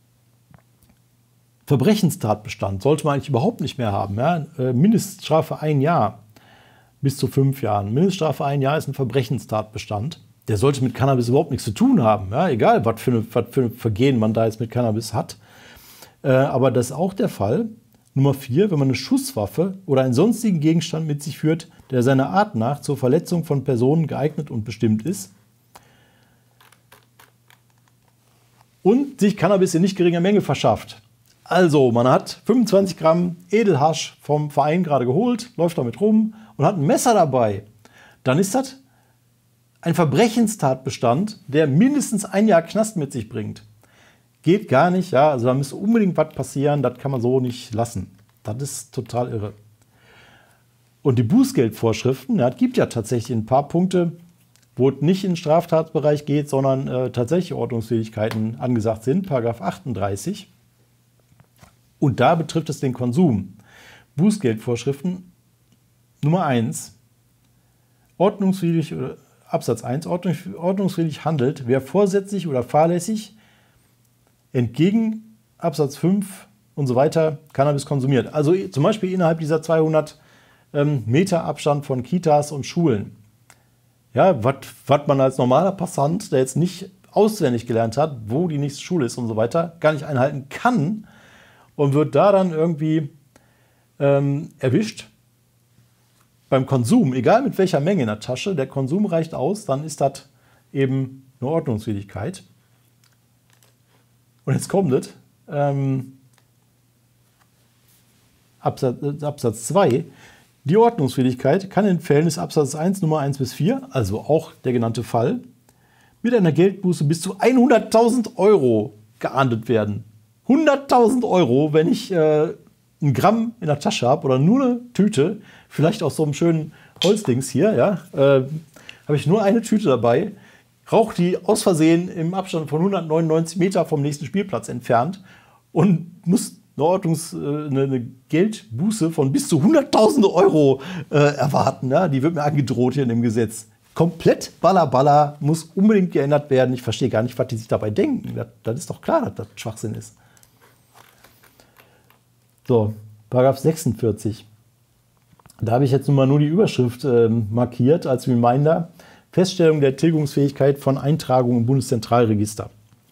Verbrechenstatbestand sollte man eigentlich überhaupt nicht mehr haben. Ja? Äh, Mindeststrafe ein Jahr bis zu fünf Jahren. Mindeststrafe ein Jahr ist ein Verbrechenstatbestand. Der sollte mit Cannabis überhaupt nichts zu tun haben. Ja? Egal, was für, eine, was für ein Vergehen man da jetzt mit Cannabis hat. Äh, aber das ist auch der Fall. Nummer vier, wenn man eine Schusswaffe oder einen sonstigen Gegenstand mit sich führt, der seiner Art nach zur Verletzung von Personen geeignet und bestimmt ist. Und sich Cannabis in nicht geringer Menge verschafft. Also, man hat fünfundzwanzig Gramm Edelhasch vom Verein gerade geholt, läuft damit rum und hat ein Messer dabei. Dann ist das ein Verbrechenstatbestand, der mindestens ein Jahr Knast mit sich bringt. Geht gar nicht, ja, also da müsste unbedingt was passieren, das kann man so nicht lassen. Das ist total irre. Und die Bußgeldvorschriften, ja, es gibt ja tatsächlich ein paar Punkte, wo es nicht in den Straftatbereich geht, sondern äh, tatsächlich Ordnungswidrigkeiten angesagt sind, Paragraph achtunddreißig. Und da betrifft es den Konsum. Bußgeldvorschriften Nummer eins. Ordnungswidrig, oder Absatz eins, ordnungswidrig handelt, wer vorsätzlich oder fahrlässig entgegen Absatz fünf und so weiter Cannabis konsumiert. Also zum Beispiel innerhalb dieser zweihundert ähm, Meter Abstand von Kitas und Schulen. Ja, was man als normaler Passant, der jetzt nicht auswendig gelernt hat, wo die nächste Schule ist und so weiter, gar nicht einhalten kann und wird da dann irgendwie ähm, erwischt. Beim Konsum, egal mit welcher Menge in der Tasche, der Konsum reicht aus, dann ist das eben eine Ordnungswidrigkeit. Und jetzt kommt es, ähm, Absatz, Absatz zwei, die Ordnungswidrigkeit kann in Fällen des Absatzes eins, Nummer eins bis vier, also auch der genannte Fall, mit einer Geldbuße bis zu hunderttausend Euro geahndet werden. hunderttausend Euro, wenn ich äh, ein Gramm in der Tasche habe oder nur eine Tüte, vielleicht aus so einem schönen Holzdings hier, ja, äh, habe ich nur eine Tüte dabei, rauche die aus Versehen im Abstand von hundertneunundneunzig Meter vom nächsten Spielplatz entfernt und muss eine, Ordnungs-, eine, eine Geldbuße von bis zu hunderttausend Euro äh, erwarten. Ja? Die wird mir angedroht hier in dem Gesetz. Komplett Balla-Balla, muss unbedingt geändert werden. Ich verstehe gar nicht, was die sich dabei denken. Das, das ist doch klar, dass das Schwachsinn ist. So, Paragraph sechsundvierzig. Da habe ich jetzt nun mal nur die Überschrift äh, markiert als Reminder. Feststellung der Tilgungsfähigkeit von Eintragungen im Bundeszentralregister.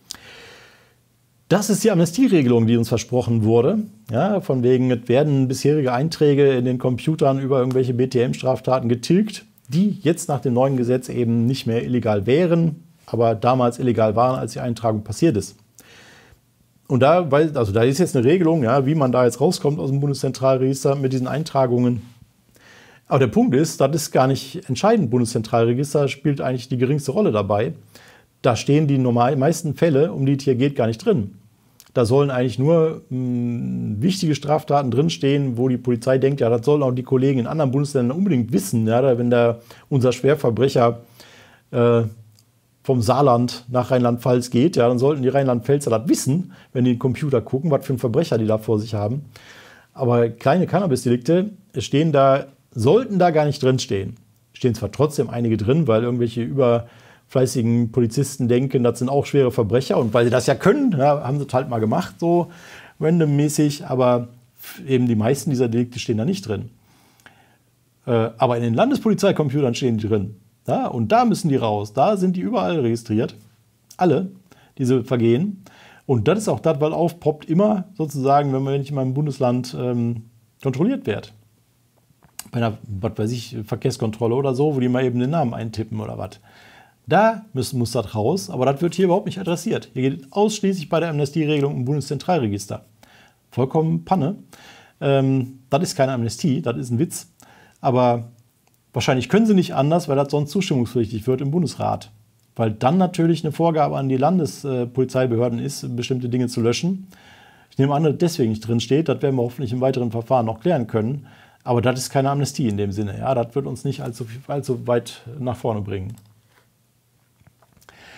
Das ist die Amnestieregelung, die uns versprochen wurde. Ja, von wegen, es werden bisherige Einträge in den Computern über irgendwelche B T M-Straftaten getilgt, die jetzt nach dem neuen Gesetz eben nicht mehr illegal wären, aber damals illegal waren, als die Eintragung passiert ist. Und da, also da ist jetzt eine Regelung, ja, wie man da jetzt rauskommt aus dem Bundeszentralregister mit diesen Eintragungen. Aber der Punkt ist, das ist gar nicht entscheidend. Bundeszentralregister spielt eigentlich die geringste Rolle dabei. Da stehen die normal, meisten Fälle, um die es hier geht, gar nicht drin. Da sollen eigentlich nur mh, wichtige Straftaten drinstehen, wo die Polizei denkt, ja, das sollen auch die Kollegen in anderen Bundesländern unbedingt wissen. Ja, wenn da unser Schwerverbrecher äh, vom Saarland nach Rheinland-Pfalz geht, ja, dann sollten die Rheinland-Pfälzer das wissen, wenn die in den Computer gucken, was für einen Verbrecher die da vor sich haben. Aber kleine Cannabis-Delikte stehen da, sollten da gar nicht drinstehen. Stehen zwar trotzdem einige drin, weil irgendwelche überfleißigen Polizisten denken, das sind auch schwere Verbrecher. Und weil sie das ja können, ja, haben sie es halt mal gemacht, so randommäßig. Aber eben die meisten dieser Delikte stehen da nicht drin. Äh, aber in den Landespolizeicomputern stehen die drin. Ja, und da müssen die raus. Da sind die überall registriert. Alle, diese Vergehen. Und das ist auch das, was aufpoppt immer sozusagen, wenn man nicht in meinem Bundesland ähm, kontrolliert wird. Bei einer, was weiß ich, Verkehrskontrolle oder so, wo die mal eben den Namen eintippen oder was. Da muss, muss das raus, aber das wird hier überhaupt nicht adressiert. Hier geht es ausschließlich bei der Amnestieregelung im Bundeszentralregister. Vollkommen Panne. Ähm, das ist keine Amnestie, das ist ein Witz. Aber wahrscheinlich können sie nicht anders, weil das sonst zustimmungspflichtig wird im Bundesrat. Weil dann natürlich eine Vorgabe an die Landespolizeibehörden ist, bestimmte Dinge zu löschen. Ich nehme an, dass deswegen nicht drin steht. Das werden wir hoffentlich im weiteren Verfahren noch klären können. Aber das ist keine Amnestie in dem Sinne. Ja, das wird uns nicht allzu, allzu weit nach vorne bringen.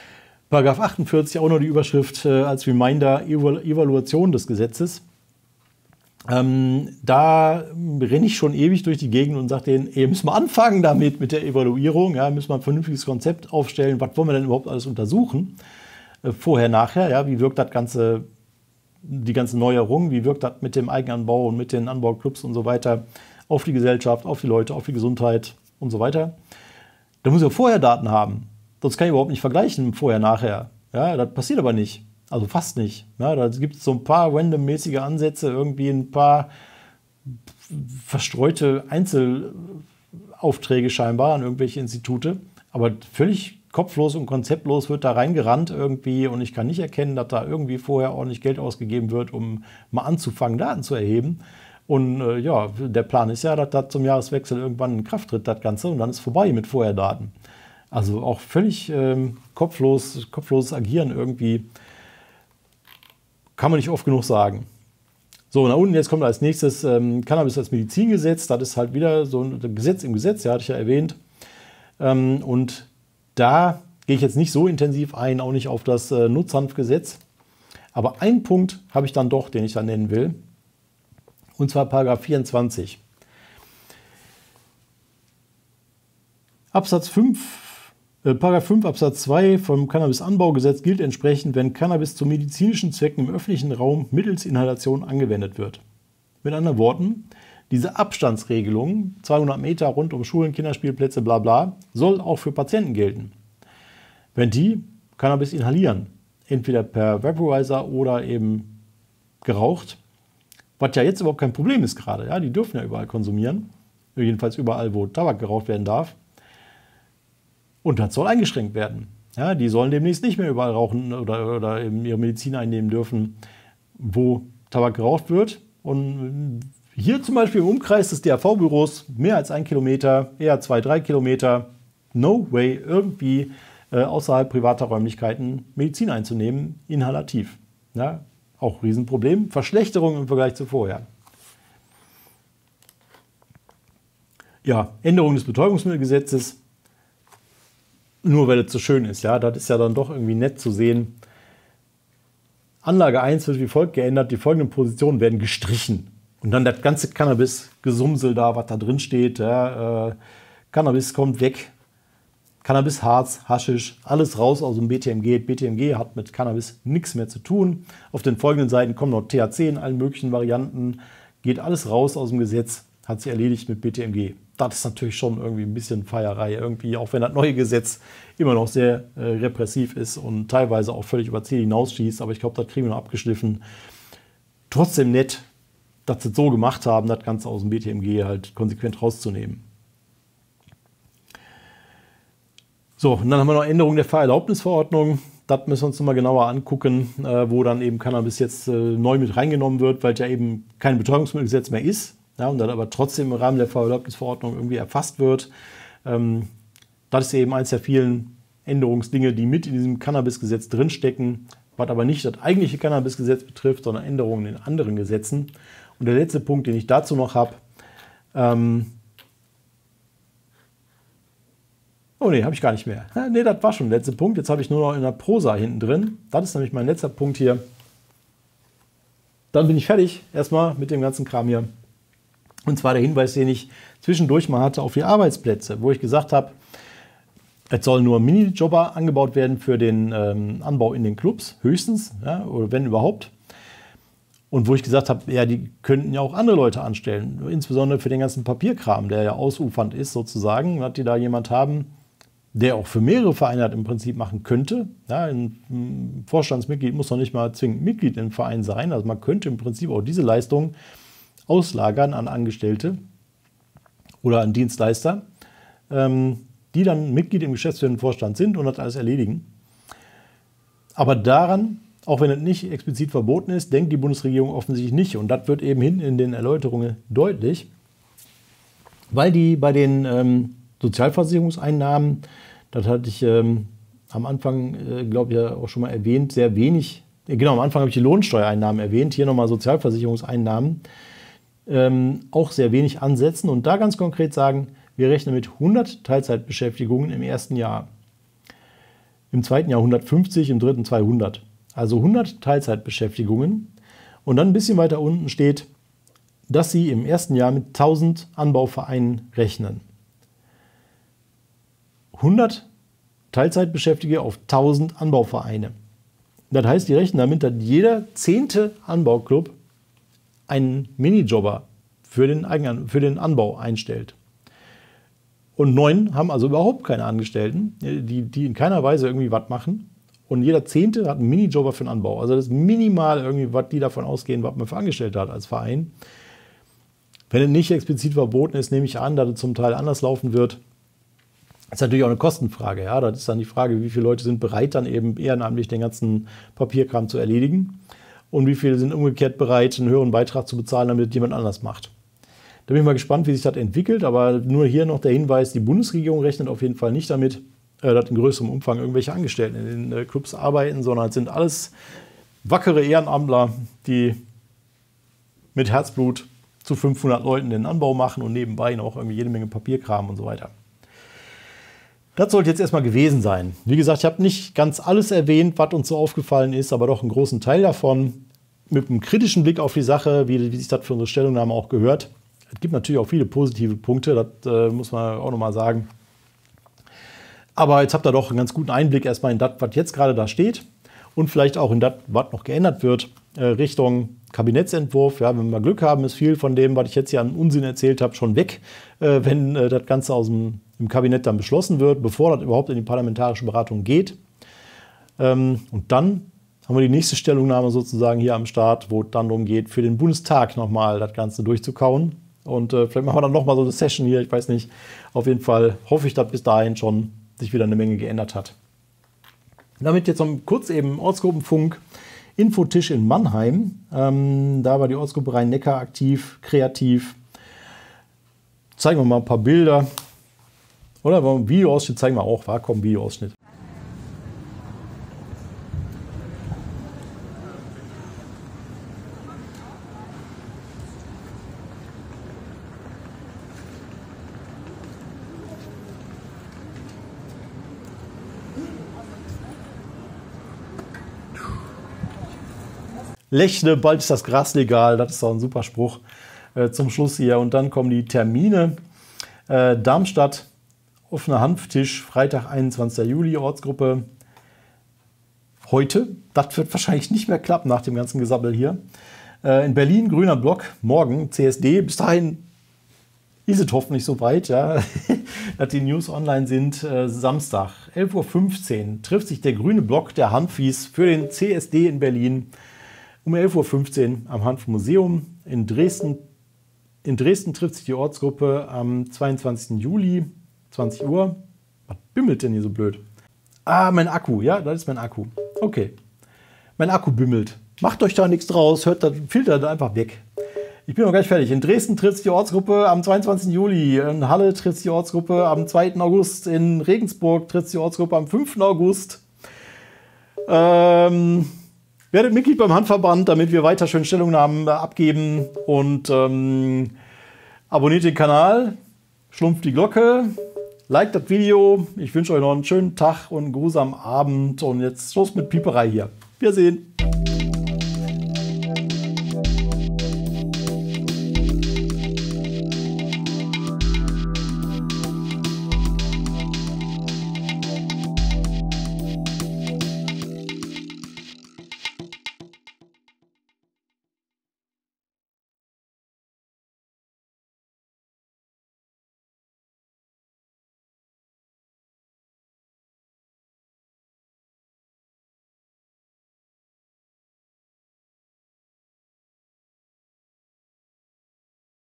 Paragraph achtundvierzig, auch noch die Überschrift äh, als Reminder, Evalu Evaluation des Gesetzes. Ähm, da renne ich schon ewig durch die Gegend und sage denen, ihr müsst mal anfangen damit, mit der Evaluierung. Ja, müssen wir ein vernünftiges Konzept aufstellen. Was wollen wir denn überhaupt alles untersuchen? Äh, vorher, nachher, ja, wie wirkt das Ganze, die ganze Neuerung, wie wirkt das mit dem Eigenanbau und mit den Anbauclubs und so weiter auf die Gesellschaft, auf die Leute, auf die Gesundheit und so weiter. Da muss ich ja vorher Daten haben. Sonst kann ich überhaupt nicht vergleichen, vorher, nachher. Ja, das passiert aber nicht. Also fast nicht. Ja, da gibt es so ein paar randommäßige Ansätze, irgendwie ein paar verstreute Einzelaufträge scheinbar an irgendwelche Institute. Aber völlig kopflos und konzeptlos wird da reingerannt irgendwie und ich kann nicht erkennen, dass da irgendwie vorher ordentlich Geld ausgegeben wird, um mal anzufangen, Daten zu erheben. Und äh, ja, der Plan ist ja, dass das zum Jahreswechsel irgendwann in Kraft tritt, das Ganze, und dann ist vorbei mit Vorherdaten. Also auch völlig ähm, kopflos, kopfloses Agieren irgendwie, kann man nicht oft genug sagen. So, nach unten jetzt kommt als nächstes ähm, Cannabis als Medizingesetz. Das ist halt wieder so ein Gesetz im Gesetz, ja, hatte ich ja erwähnt. Ähm, und da gehe ich jetzt nicht so intensiv ein, auch nicht auf das äh, Nutzhanfgesetz. Aber einen Punkt habe ich dann doch, den ich da nennen will. Und zwar Paragraph vierundzwanzig. Absatz fünf. Paragraph fünf Absatz zwei vom Cannabis-Anbaugesetz gilt entsprechend, wenn Cannabis zu medizinischen Zwecken im öffentlichen Raum mittels Inhalation angewendet wird. Mit anderen Worten, diese Abstandsregelung, zweihundert Meter rund um Schulen, Kinderspielplätze, bla bla, soll auch für Patienten gelten. Wenn die Cannabis inhalieren, entweder per Vaporizer oder eben geraucht, was ja jetzt überhaupt kein Problem ist gerade, ja, die dürfen ja überall konsumieren, jedenfalls überall, wo Tabak geraucht werden darf. Und das soll eingeschränkt werden. Ja, die sollen demnächst nicht mehr überall rauchen oder, oder eben ihre Medizin einnehmen dürfen, wo Tabak geraucht wird. Und hier zum Beispiel im Umkreis des D A V-Büros mehr als ein Kilometer, eher zwei, drei Kilometer, no way, irgendwie äh, außerhalb privater Räumlichkeiten Medizin einzunehmen, inhalativ. Ja, auch ein Riesenproblem. Verschlechterung im Vergleich zu vorher. Ja, Änderung des Betäubungsmittelgesetzes. Nur weil es so schön ist, ja, das ist ja dann doch irgendwie nett zu sehen. Anlage eins wird wie folgt geändert, die folgenden Positionen werden gestrichen. Und dann das ganze Cannabis-Gesumsel da, was da drin steht. Ja, äh, Cannabis kommt weg, Cannabisharz, Haschisch, alles raus aus dem B T M G. B T M G hat mit Cannabis nichts mehr zu tun. Auf den folgenden Seiten kommen noch T H C in allen möglichen Varianten. Geht alles raus aus dem Gesetz, hat sich erledigt mit B T M G. Das ist natürlich schon irgendwie ein bisschen Feierei, irgendwie, auch wenn das neue Gesetz immer noch sehr äh, repressiv ist und teilweise auch völlig über Ziel hinausschießt. Aber ich glaube, das kriegen wir noch abgeschliffen. Trotzdem nett, dass sie es so gemacht haben, das Ganze aus dem B T M G halt konsequent rauszunehmen. So, und dann haben wir noch Änderungen der Fahrerlaubnisverordnung. Das müssen wir uns nochmal genauer angucken, äh, wo dann eben Cannabis jetzt äh, neu mit reingenommen wird, weil es ja eben kein Betäubungsmittelgesetz mehr ist. Ja, und dann aber trotzdem im Rahmen der Fahrerlaubnisverordnung irgendwie erfasst wird. Ähm, das ist eben eines der vielen Änderungsdinge, die mit in diesem Cannabisgesetz drinstecken, was aber nicht das eigentliche Cannabisgesetz betrifft, sondern Änderungen in anderen Gesetzen. Und der letzte Punkt, den ich dazu noch habe, ähm oh ne, habe ich gar nicht mehr. Ne, das war schon der letzte Punkt. Jetzt habe ich nur noch in der Prosa hinten drin. Das ist nämlich mein letzter Punkt hier. Dann bin ich fertig erstmal mit dem ganzen Kram hier. Und zwar der Hinweis, den ich zwischendurch mal hatte auf die Arbeitsplätze, wo ich gesagt habe, es sollen nur Minijobber angebaut werden für den ähm, Anbau in den Clubs, höchstens, ja, oder wenn überhaupt. Und wo ich gesagt habe, ja, die könnten ja auch andere Leute anstellen, insbesondere für den ganzen Papierkram, der ja ausufernd ist sozusagen, dass die da jemand haben, der auch für mehrere Vereine das im Prinzip machen könnte. Ja, ein Vorstandsmitglied muss noch nicht mal zwingend Mitglied im Verein sein, also man könnte im Prinzip auch diese Leistung auslagern an Angestellte oder an Dienstleister, ähm, die dann Mitglied im geschäftsführenden Vorstand sind und das alles erledigen. Aber daran, auch wenn es nicht explizit verboten ist, denkt die Bundesregierung offensichtlich nicht. Und das wird eben hinten in den Erläuterungen deutlich, weil die bei den ähm, Sozialversicherungseinnahmen, das hatte ich ähm, am Anfang, äh, glaube ich, ja auch schon mal erwähnt, sehr wenig, äh, genau, am Anfang habe ich die Lohnsteuereinnahmen erwähnt, hier nochmal Sozialversicherungseinnahmen, ähm, auch sehr wenig ansetzen und da ganz konkret sagen, wir rechnen mit hundert Teilzeitbeschäftigungen im ersten Jahr. im zweiten Jahr hundertfünfzig, im dritten zweihundert. Also hundert Teilzeitbeschäftigungen. Und dann ein bisschen weiter unten steht, dass sie im ersten Jahr mit tausend Anbauvereinen rechnen. hundert Teilzeitbeschäftigte auf tausend Anbauvereine. Das heißt, die rechnen damit, dass jeder zehnte Anbauclub einen Minijobber für den, Eigen, für den Anbau einstellt. Und neun haben also überhaupt keine Angestellten, die, die in keiner Weise irgendwie was machen. Und jeder Zehnte hat einen Minijobber für den Anbau. Also das ist minimal irgendwie, was die davon ausgehen, was man für Angestellte hat als Verein. Wenn es nicht explizit verboten ist, nehme ich an, dass es zum Teil anders laufen wird. Das ist natürlich auch eine Kostenfrage. Ja? Das ist dann die Frage, wie viele Leute sind bereit, dann eben ehrenamtlich den ganzen Papierkram zu erledigen. Und wie viele sind umgekehrt bereit, einen höheren Beitrag zu bezahlen, damit jemand anders macht. Da bin ich mal gespannt, wie sich das entwickelt. Aber nur hier noch der Hinweis, die Bundesregierung rechnet auf jeden Fall nicht damit, dass in größerem Umfang irgendwelche Angestellten in den Clubs arbeiten, sondern es sind alles wackere Ehrenamtler, die mit Herzblut zu fünfhundert Leuten den Anbau machen und nebenbei noch irgendwie jede Menge Papierkram und so weiter. Das sollte jetzt erstmal gewesen sein. Wie gesagt, ich habe nicht ganz alles erwähnt, was uns so aufgefallen ist, aber doch einen großen Teil davon. Mit einem kritischen Blick auf die Sache, wie, wie sich das für unsere Stellungnahme auch gehört. Es gibt natürlich auch viele positive Punkte, das äh, muss man auch nochmal sagen. Aber jetzt habt ihr doch einen ganz guten Einblick erstmal in das, was jetzt gerade da steht und vielleicht auch in das, was noch geändert wird, äh, Richtung Kabinettsentwurf. Ja, wenn wir Glück haben, ist viel von dem, was ich jetzt hier an Unsinn erzählt habe, schon weg, äh, wenn äh, das Ganze aus dem im Kabinett dann beschlossen wird, bevor das überhaupt in die parlamentarische Beratung geht. Ähm, und dann haben wir die nächste Stellungnahme sozusagen hier am Start, wo es dann darum geht, für den Bundestag nochmal das Ganze durchzukauen. Und äh, vielleicht machen wir dann nochmal so eine Session hier, ich weiß nicht. Auf jeden Fall hoffe ich, dass bis dahin schon sich wieder eine Menge geändert hat. Damit jetzt noch kurz eben Ortsgruppenfunk, Infotisch in Mannheim. Ähm, da war die Ortsgruppe Rhein-Neckar aktiv, kreativ. Zeigen wir mal ein paar Bilder. Oder einen Videoausschnitt zeigen wir auch. War komm, Videoausschnitt. Lechne, bald ist das Gras legal. Das ist doch ein super Spruch äh, zum Schluss hier. Und dann kommen die Termine. Äh, Darmstadt, offener Hanftisch, Freitag, einundzwanzigster Juli, Ortsgruppe. Heute, das wird wahrscheinlich nicht mehr klappen nach dem ganzen Gesabbel hier. Äh, in Berlin, grüner Block, morgen C S D. Bis dahin ist es hoffentlich soweit, ja, dass die News online sind. Äh, Samstag, elf Uhr fünfzehn, trifft sich der grüne Block der Hanfis für den C S D in Berlin. Um elf Uhr fünfzehn am Hanfmuseum. In Dresden, in Dresden trifft sich die Ortsgruppe am zweiundzwanzigsten Juli, zwanzig Uhr. Was bimmelt denn hier so blöd? Ah, mein Akku. Ja, das ist mein Akku. Okay. Mein Akku bimmelt. Macht euch da nichts draus. Hört das, filtert das einfach weg. Ich bin noch gleich fertig. In Dresden trifft sich die Ortsgruppe am zweiundzwanzigsten Juli. In Halle trifft sich die Ortsgruppe am zweiten August. In Regensburg trifft sich die Ortsgruppe am fünften August. Ähm... Werdet Mitglied beim Handverband, damit wir weiter schön Stellungnahmen abgeben und ähm, abonniert den Kanal, schlumpft die Glocke, liked das Video. Ich wünsche euch noch einen schönen Tag und einen grusamen Abend und jetzt Schluss mit Pieperei hier. Wir sehen.